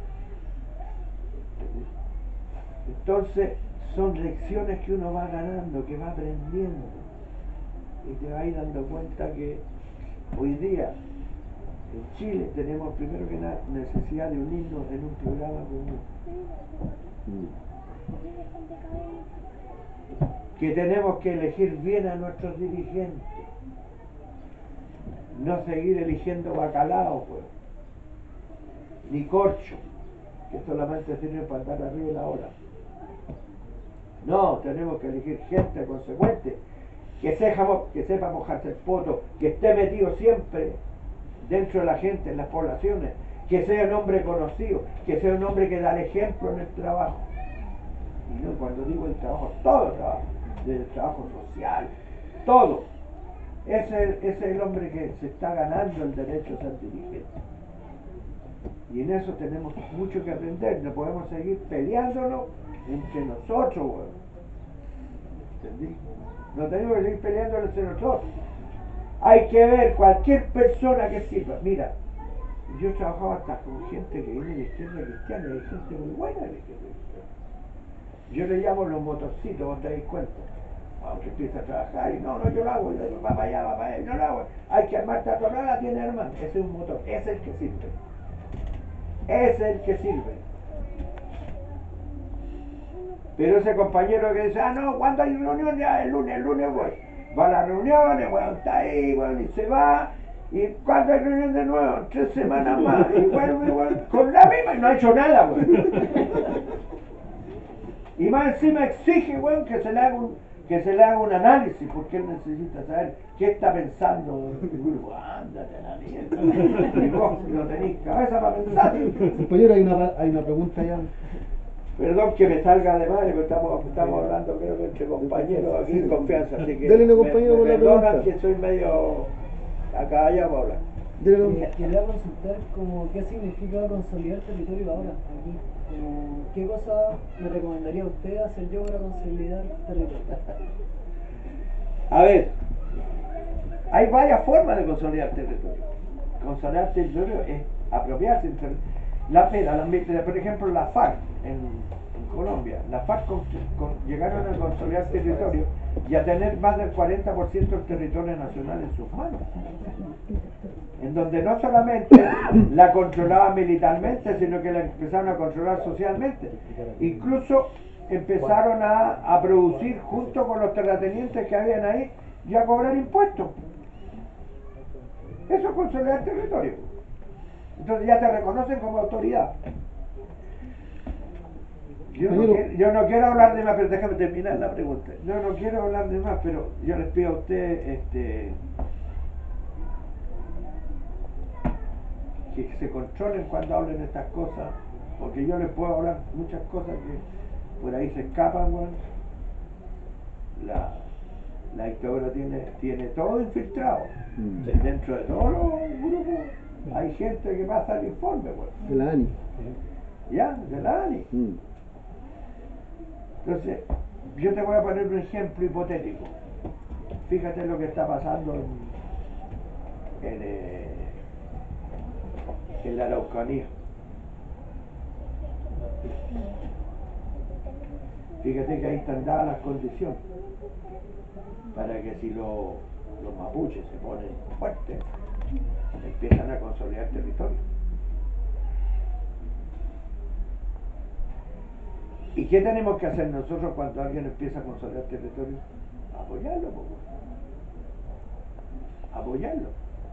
Entonces son lecciones que uno va ganando, que va aprendiendo, y te va a ir dando cuenta que hoy día en Chile tenemos primero que nada necesidad de unirnos en un programa común, que tenemos que elegir bien a nuestros dirigentes, no seguir eligiendo bacalao, pues, ni corcho, que solamente sirve para estar arriba de la ola. No, tenemos que elegir gente consecuente, que sepamos, que sepa mojarse el poto, que esté metido siempre dentro de la gente, en las poblaciones, que sea un hombre conocido, que sea un hombre que da el ejemplo en el trabajo. Y no, cuando digo el trabajo, todo el trabajo, desde el trabajo social, todo. Ese, ese es el hombre que se está ganando el derecho a ser dirigente. Y en eso tenemos mucho que aprender, no podemos seguir peleándonos entre nosotros, bueno. ¿Entendí? No tenemos que seguir peleándonos entre nosotros. Hay que ver cualquier persona que sirva. Mira, yo he trabajado hasta con gente que viene de la izquierda cristiana, y hay gente muy buena de la izquierda cristiana. Yo le llamo los motorcitos, vos te dais cuenta. Cuando empieza a trabajar y no, no, yo lo hago, yo digo, va para allá, va para allá, no lo hago. Hay que armar esta tonada, tiene hermano. Ese es un motor, ese es el que sirve. es el que sirve. Pero ese compañero que dice, ah, no, cuando hay reunión, ya el lunes, el lunes voy. Va a las reuniones, bueno, está ahí, bueno, y se va. Y cuando hay reunión de nuevo, tres semanas más, y vuelve, bueno, con la misma, y no ha hecho nada, bueno. Y más encima exige, bueno, que se le haga un, que se le haga un análisis, porque él necesita saber qué está pensando el grupo. Ándate a la mierda. Y vos no tenéis cabeza para pensar. Compañero, hay una, hay una pregunta ya. Perdón que me salga de madre, pero estamos, estamos hablando creo que entre compañeros aquí en confianza, así que Dele, me, compañero, me con la perdonan pregunta. que soy medio acá allá para hablar. Dele, Eh, don- quería consultar como qué significa consolidar territorio ahora, aquí. Como, ¿qué cosa me recomendaría a usted hacer yo para consolidar territorio? A ver, hay varias formas de consolidar territorio. Consolidar territorio es apropiarse. Entre, la, mira, la, por ejemplo, la FARC en, en Colombia, la FARC con, con, llegaron a consolidar territorio y a tener más del cuarenta por ciento del territorio nacional en sus manos. En donde no solamente la controlaban militarmente, sino que la empezaron a controlar socialmente. Incluso empezaron a, a producir junto con los terratenientes que habían ahí y a cobrar impuestos. Eso es consolidar territorio. Entonces ya te reconocen como autoridad. Yo no, Compañero. quiero, yo no quiero hablar de más, pero déjame terminar la pregunta. Yo no quiero hablar de más, pero yo les pido a usted este, que se controlen cuando hablen estas cosas, porque yo les puedo hablar muchas cosas que por ahí se escapan, bueno. La, la dictadura tiene, tiene todo infiltrado. Mm. Dentro de todos los grupos hay gente que pasa el informe, bueno. de la ANI. Ya, de la ANI. Mm. Entonces, yo te voy a poner un ejemplo hipotético. Fíjate lo que está pasando en, en, eh, en la Araucanía. Fíjate que ahí están dadas las condiciones para que si lo- los mapuches se ponen fuertes, empiezan a consolidar territorio. ¿Y qué tenemos que hacer nosotros cuando alguien empieza a consolidar territorio? Apoyarlo, po, weón. Apoyarlo.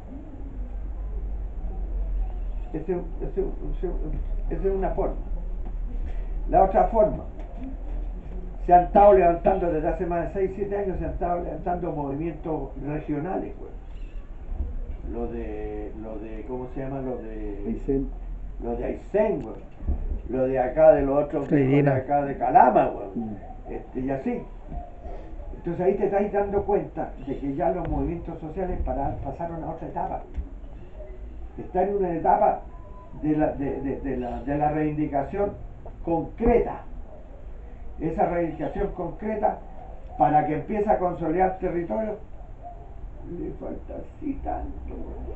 Esa es, ese- ese- esa es una forma. La otra forma, se han estado levantando desde hace más de seis siete años, se han estado levantando movimientos regionales, weón. Lo de, lo de, ¿cómo se llama? Lo de... Aysén. Lo de Aysén, weón. Lo de acá, de los otros, de Medina. acá de Calama, weón. Mm. Este, y así. Entonces ahí te estás dando cuenta de que ya los movimientos sociales para, pasaron a otra etapa. Están en una etapa de la, de, de- de la, de la reivindicación concreta. Esa reivindicación concreta, para que empiece a consolidar territorio, le falta así tanto.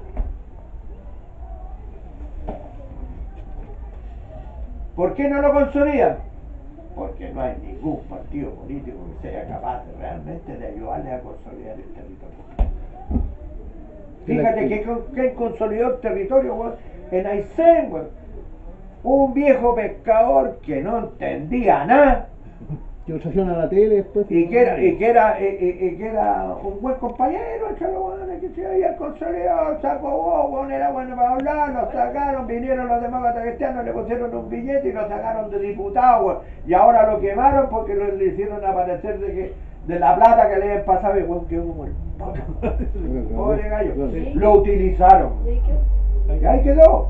¿Por qué no lo consolidan? Porque no hay ningún partido político que sea capaz de, realmente de ayudarle a consolidar el territorio. Fíjate que, que consolidó el territorio, weón, en Aysén, weón. Un viejo pescador que no entendía nada Que lo trajeron a la tele después. y que era, y que era, y, y- y que era un buen compañero entre los weones que se había consolidado, sacó vos, weón, era bueno para hablar, lo sacaron, vinieron los demócratas cristianos, le pusieron un billete y lo sacaron de diputado, weón, y ahora lo quemaron porque lo, le hicieron aparecer de que de la plata que le habían pasado, y weón, quedó como el pobre gallo, Sí. lo utilizaron, ¿Y ahí qué? y ahí quedó.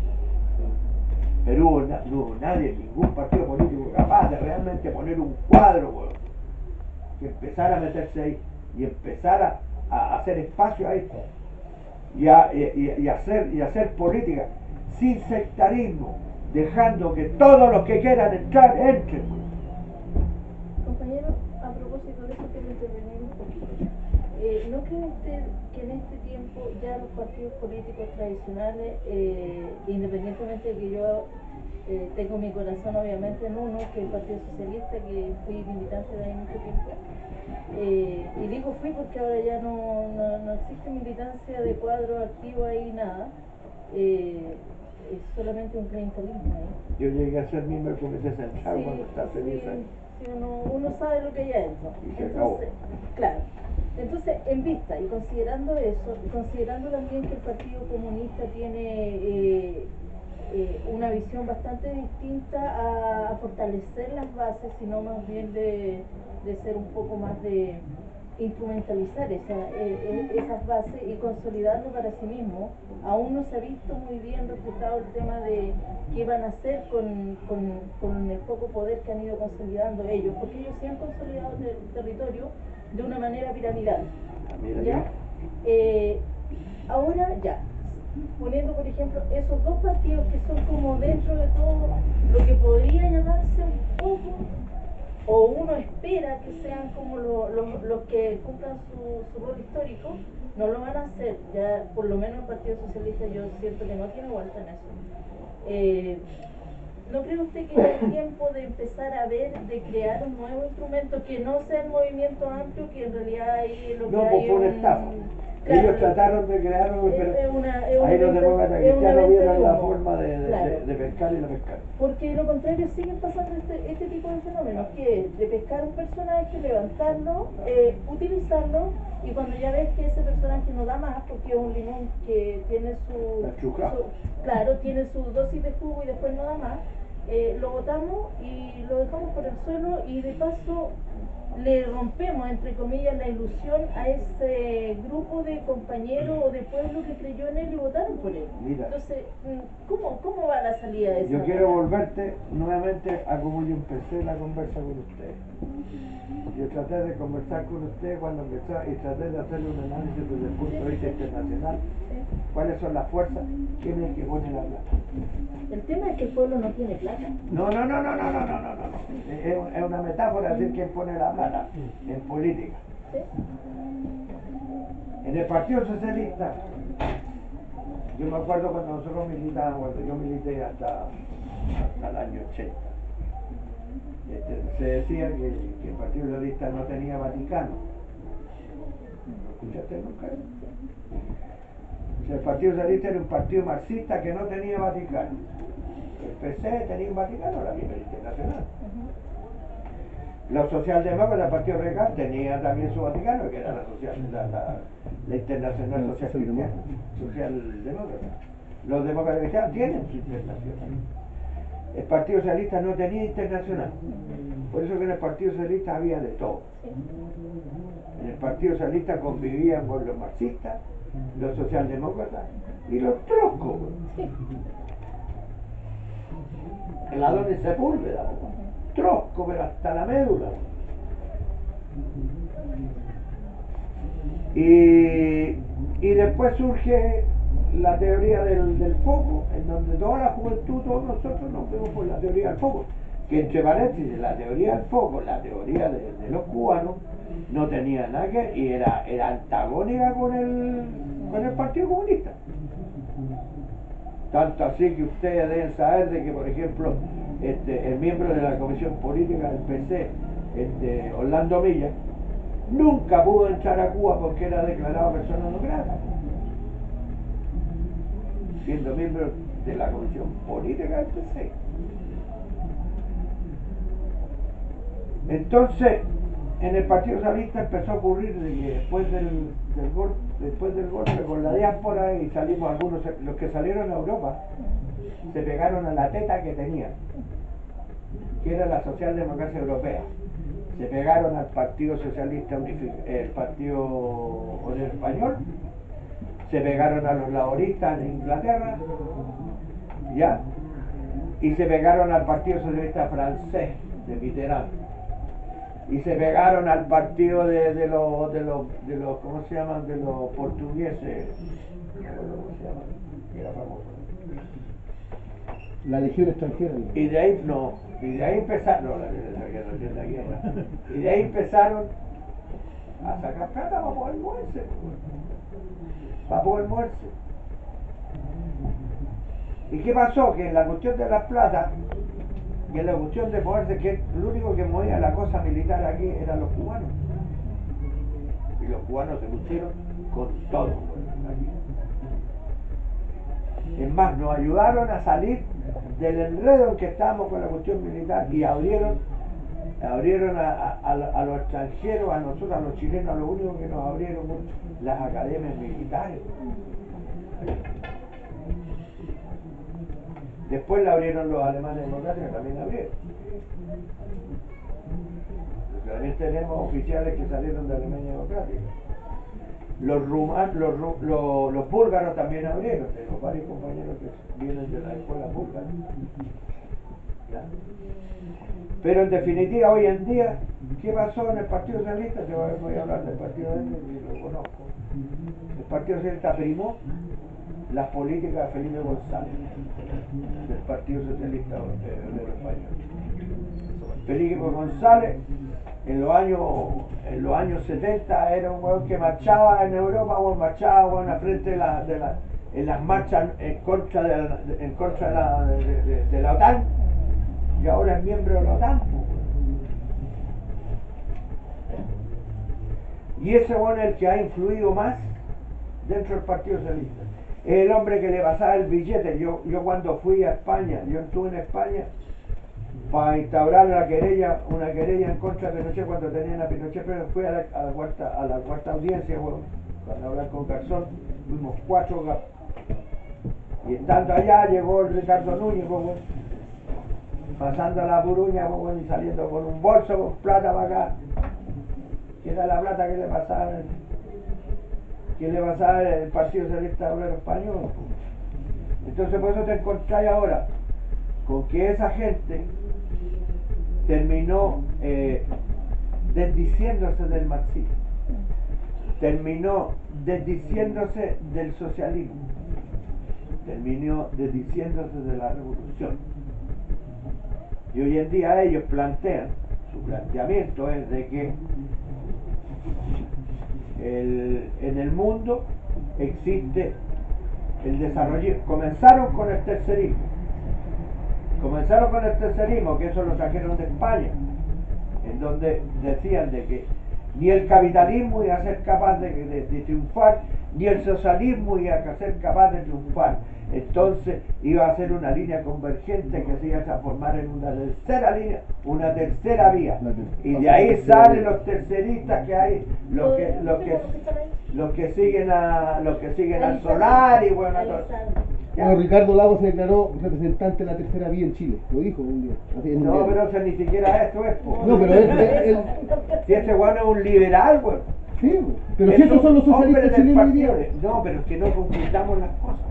Pero hubo na- no hubo nadie, ningún partido político capaz de realmente poner un cuadro, weón, que empezara a meterse ahí y empezara a hacer espacio ahí y, a, y, y- y hacer, y hacer política sin sectarismo, dejando que todos los que quieran entrar entren, weón. Compañero, a propósito de eso quiero intervenir un poquito. Eh, ¿No cree usted que en este tiempo ya los partidos políticos tradicionales, eh, independientemente de que yo eh, tengo mi corazón obviamente en uno, que es el Partido Socialista, que fui militante de ahí mucho tiempo, eh, y digo fui porque ahora ya no, no, no existe militancia de cuadro activo ahí, nada, eh, es solamente un clientelismo ahí. Yo llegué a ser miembro del comité central Sí, cuando estaba hace diez sí, años. sí, uno, uno sabe lo que hay adentro. Y se acabó. Entonces, claro. Entonces, en vista y considerando eso, y considerando también que el Partido Comunista tiene eh, eh, una visión bastante distinta a, a fortalecer las bases, sino más bien de, de ser un poco más de instrumentalizar esa, eh, esas bases y consolidarlo para sí mismo. Aún no se ha visto muy bien reflejado el tema de qué van a hacer con, con, con el poco poder que han ido consolidando ellos, porque ellos sí han consolidado el territorio de una manera piramidal. Ah, mira, ¿Ya? Eh, ahora ya, poniendo por ejemplo esos dos partidos que son como dentro de todo lo que podría llamarse un poco, o uno espera que sean como lo, lo, los que cumplan su, su rol histórico, no lo van a hacer. Ya por lo menos el Partido Socialista yo siento que no tiene vuelta en eso. Eh, ¿No cree usted que ya es tiempo de empezar a ver, de crear un nuevo instrumento que no sea el movimiento amplio, que en realidad ahí lo que no, hay pues fue una un- estafa. Claro, Ellos trataron de crear un, es- pero es una- es una ahí los venta- demócratas es una cristianos venta vieron de la humo. forma de, de, Claro. de, de pescar y la pescar. Porque de lo contrario siguen pasando este, este tipo de fenómenos, que es de pescar un personaje, levantarlo, eh, utilizarlo, y cuando ya ves que ese personaje no da más, porque es un limón que tiene su, La chucra. su- claro, tiene su dosis de jugo y después no da más, eh, lo botamos y lo dejamos por el suelo, y de paso le rompemos, entre comillas, la ilusión a ese grupo de compañeros o de pueblo que creyó en él y votaron por él. Mira. Entonces, ¿cómo, cómo va la salida de eso? Yo quiero volverte nuevamente a como yo empecé la conversa con usted. Yo traté de conversar con usted cuando empecé y traté de hacerle un análisis desde el punto de vista internacional. ¿Cuáles son las fuerzas? ¿Quién es el que pone la plata? El tema es que el pueblo no tiene plata. No, no, no, no, no, no, no, no, no. Es, es una metáfora decir quién pone la plata en política. ¿Sí? En el Partido Socialista, yo me acuerdo cuando nosotros militábamos, cuando yo milité hasta, hasta el año ochenta, este, se decía que, que el Partido Socialista no tenía Vaticano. ¿No escuchaste nunca? O sea, el Partido Socialista era un partido marxista que no tenía Vaticano. El P C tenía un Vaticano, la Liga Internacional. Los socialdemócratas, el Partido Radical, tenía también su Vaticano, que era la, social, la, la, la Internacional La Social Socialdemócrata. Cristiana, Socialdemócrata. Los demócratas cristianos tienen su internacional. El Partido Socialista no tenía internacional. Por eso que en el Partido Socialista había de todo. En el Partido Socialista convivían con los marxistas, los socialdemócratas y los troscos. El Adonis Sepúlveda, trosco, pero hasta la médula. Y, y después surge la teoría del, del foco, en donde toda la juventud, todos nosotros nos fuimos por la teoría del foco. Que entre paréntesis, la teoría del foco, la teoría de, de los cubanos, no tenía nada que ver y era, era antagónica con el, con el Partido Comunista. Tanto así que ustedes deben saber de que, por ejemplo, este, el miembro de la Comisión Política del P C, este, Orlando Milla, nunca pudo entrar a Cuba porque era declarado persona no grata, siendo miembro de la Comisión Política del P C. Entonces, en el Partido Socialista empezó a ocurrir de que después del, del golpe, después del golpe con la diáspora, y salimos algunos, los que salieron a Europa, se pegaron a la teta que tenían, que era la socialdemocracia europea. Se pegaron al Partido Socialista Unific- el Partido Obrero Español, se pegaron a los laboristas en Inglaterra, ya, y se pegaron al Partido Socialista francés de Mitterrand, y se pegaron al partido de, de los de los de los ¿cómo se llaman? De los portugueses, no me acuerdo cómo se llaman, que era famoso. La legión extranjera. ¿no? Y de ahí no, y de ahí empezaron, no, la, la, la, la, la guerra, y de ahí empezaron a sacar plata para poder moverse, para poder moverse. ¿Y qué pasó? Que en la cuestión de las plata, y en la cuestión de moverse, que lo único que movía la cosa militar aquí eran los cubanos. Y los cubanos se pusieron con todo, bueno, aquí. Es más, nos ayudaron a salir del enredo en que estábamos con la cuestión militar y abrieron, abrieron a, a, a, a los extranjeros, a nosotros, a los chilenos, lo único que nos abrieron fueron las academias militares. Después la abrieron los alemanes democráticos, también la abrieron. Porque también tenemos oficiales que salieron de Alemania democrática. Los rumanos, los, los, los búlgaros también abrieron, tengo varios compañeros que vienen de la escuela búlgara. ¿Ya? Pero en definitiva, hoy en día, ¿qué pasó en el Partido Socialista? Yo voy a hablar del Partido Socialista y lo conozco. El Partido Socialista primó las políticas de Felipe González, del Partido Socialista Obrero Español. Felipe González, en los años, en los años setenta, era un hueón que marchaba en Europa, o marchaba bueno, al frente de la, de la, en las marchas en contra de la, en contra de la, de, de, de la OTAN, y ahora es miembro de la OTAN. Y ese hueón es el que ha influido más dentro del Partido Socialista. Es el hombre que le pasaba el billete. Yo, yo cuando fui a España, yo estuve en España para instaurar la querella, una querella en contra de Pinochet cuando tenían a Pinochet, pero fui a la, a la, cuarta, a la cuarta audiencia, bueno, para hablar con Garzón, fuimos cuatro gatos. Y estando allá llegó el Ricardo Núñez, bueno, pasando la Puruña, bueno, y saliendo con un bolso con plata para acá, que era la plata que le pasaba el, que le pasaba el Partido Socialista Obrero Español. Entonces por eso te encontráis ahora con que esa gente terminó eh, desdiciéndose del marxismo, terminó desdiciéndose del socialismo, terminó desdiciéndose de la revolución. Y hoy en día ellos plantean, su planteamiento es de que el, en el mundo existe el desarrollo. Comenzaron con el tercerismo, comenzaron con el tercerismo, que eso lo trajeron de España, en donde decían de que ni el capitalismo iba a ser capaz de, de, de triunfar, ni el socialismo iba a ser capaz de triunfar. Entonces iba a ser una línea convergente que se iba a transformar en una tercera línea, una tercera vía. Y de ahí salen los terceristas que hay, los que, los que, los que siguen a, los que siguen al Solar y bueno, todo. Bueno, Ricardo Lagos se declaró representante de la tercera vía en Chile, lo dijo un día. En no, un pero o sea, ni siquiera esto es. Po. No, pero él, él, él... Si ese bueno es un liberal, bueno. Sí, pero si estos son los socialistas chilenos hoy día. No, pero es que no confundamos las cosas.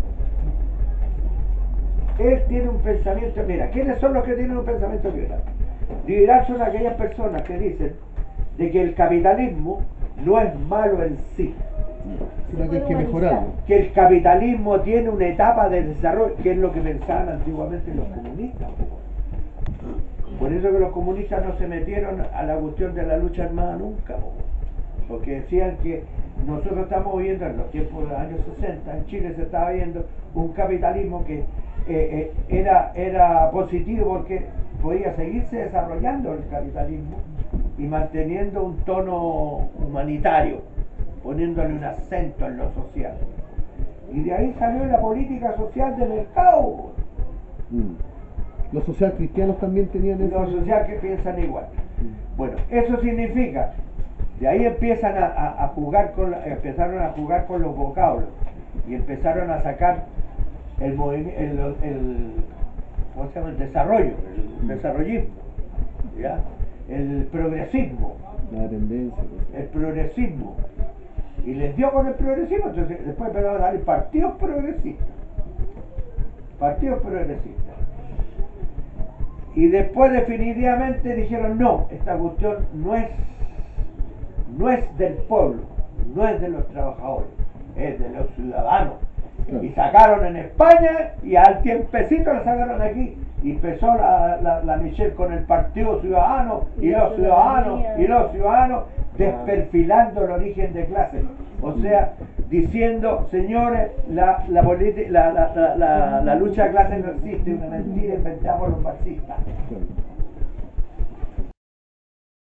Él tiene un pensamiento, mira, ¿quiénes son los que tienen un pensamiento liberal? Liberal son aquellas personas que dicen de que el capitalismo no es malo en sí, sino que hay que mejorarlo. Que el capitalismo tiene una etapa de desarrollo, que es lo que pensaban antiguamente los comunistas. Por eso que los comunistas no se metieron a la cuestión de la lucha armada nunca, porque decían que nosotros estamos viviendo en los tiempos de los años sesenta, en Chile se estaba viendo un capitalismo que eh, eh, era, era positivo porque podía seguirse desarrollando el capitalismo y manteniendo un tono humanitario, poniéndole un acento en lo social. Y de ahí salió la política social de mercado. Mm. Los social cristianos también tenían eso. Los social que piensan igual. Mm. Bueno, eso significa, de ahí empiezan a, a, a jugar con, empezaron a jugar con los vocablos y empezaron a sacar el movimiento, el, el, ¿cómo se llama? El desarrollo, el desarrollismo, ¿ya? El progresismo, la tendencia, el progresismo, y les dio con el progresismo. Entonces después empezaron a salir partidos progresistas, partidos progresistas, y después definitivamente dijeron no, esta cuestión no es no es del pueblo, no es de los trabajadores, es de los ciudadanos. Y sacaron en España y al tiempecito la sacaron aquí y empezó la, la, la Michelle con el Partido Ciudadano y los ciudadanos y los ciudadanos desperfilando el origen de clase, o sea, diciendo, señores, la, la, la, la, la, la, la lucha de clase no existe, una mentira inventada por los marxistas.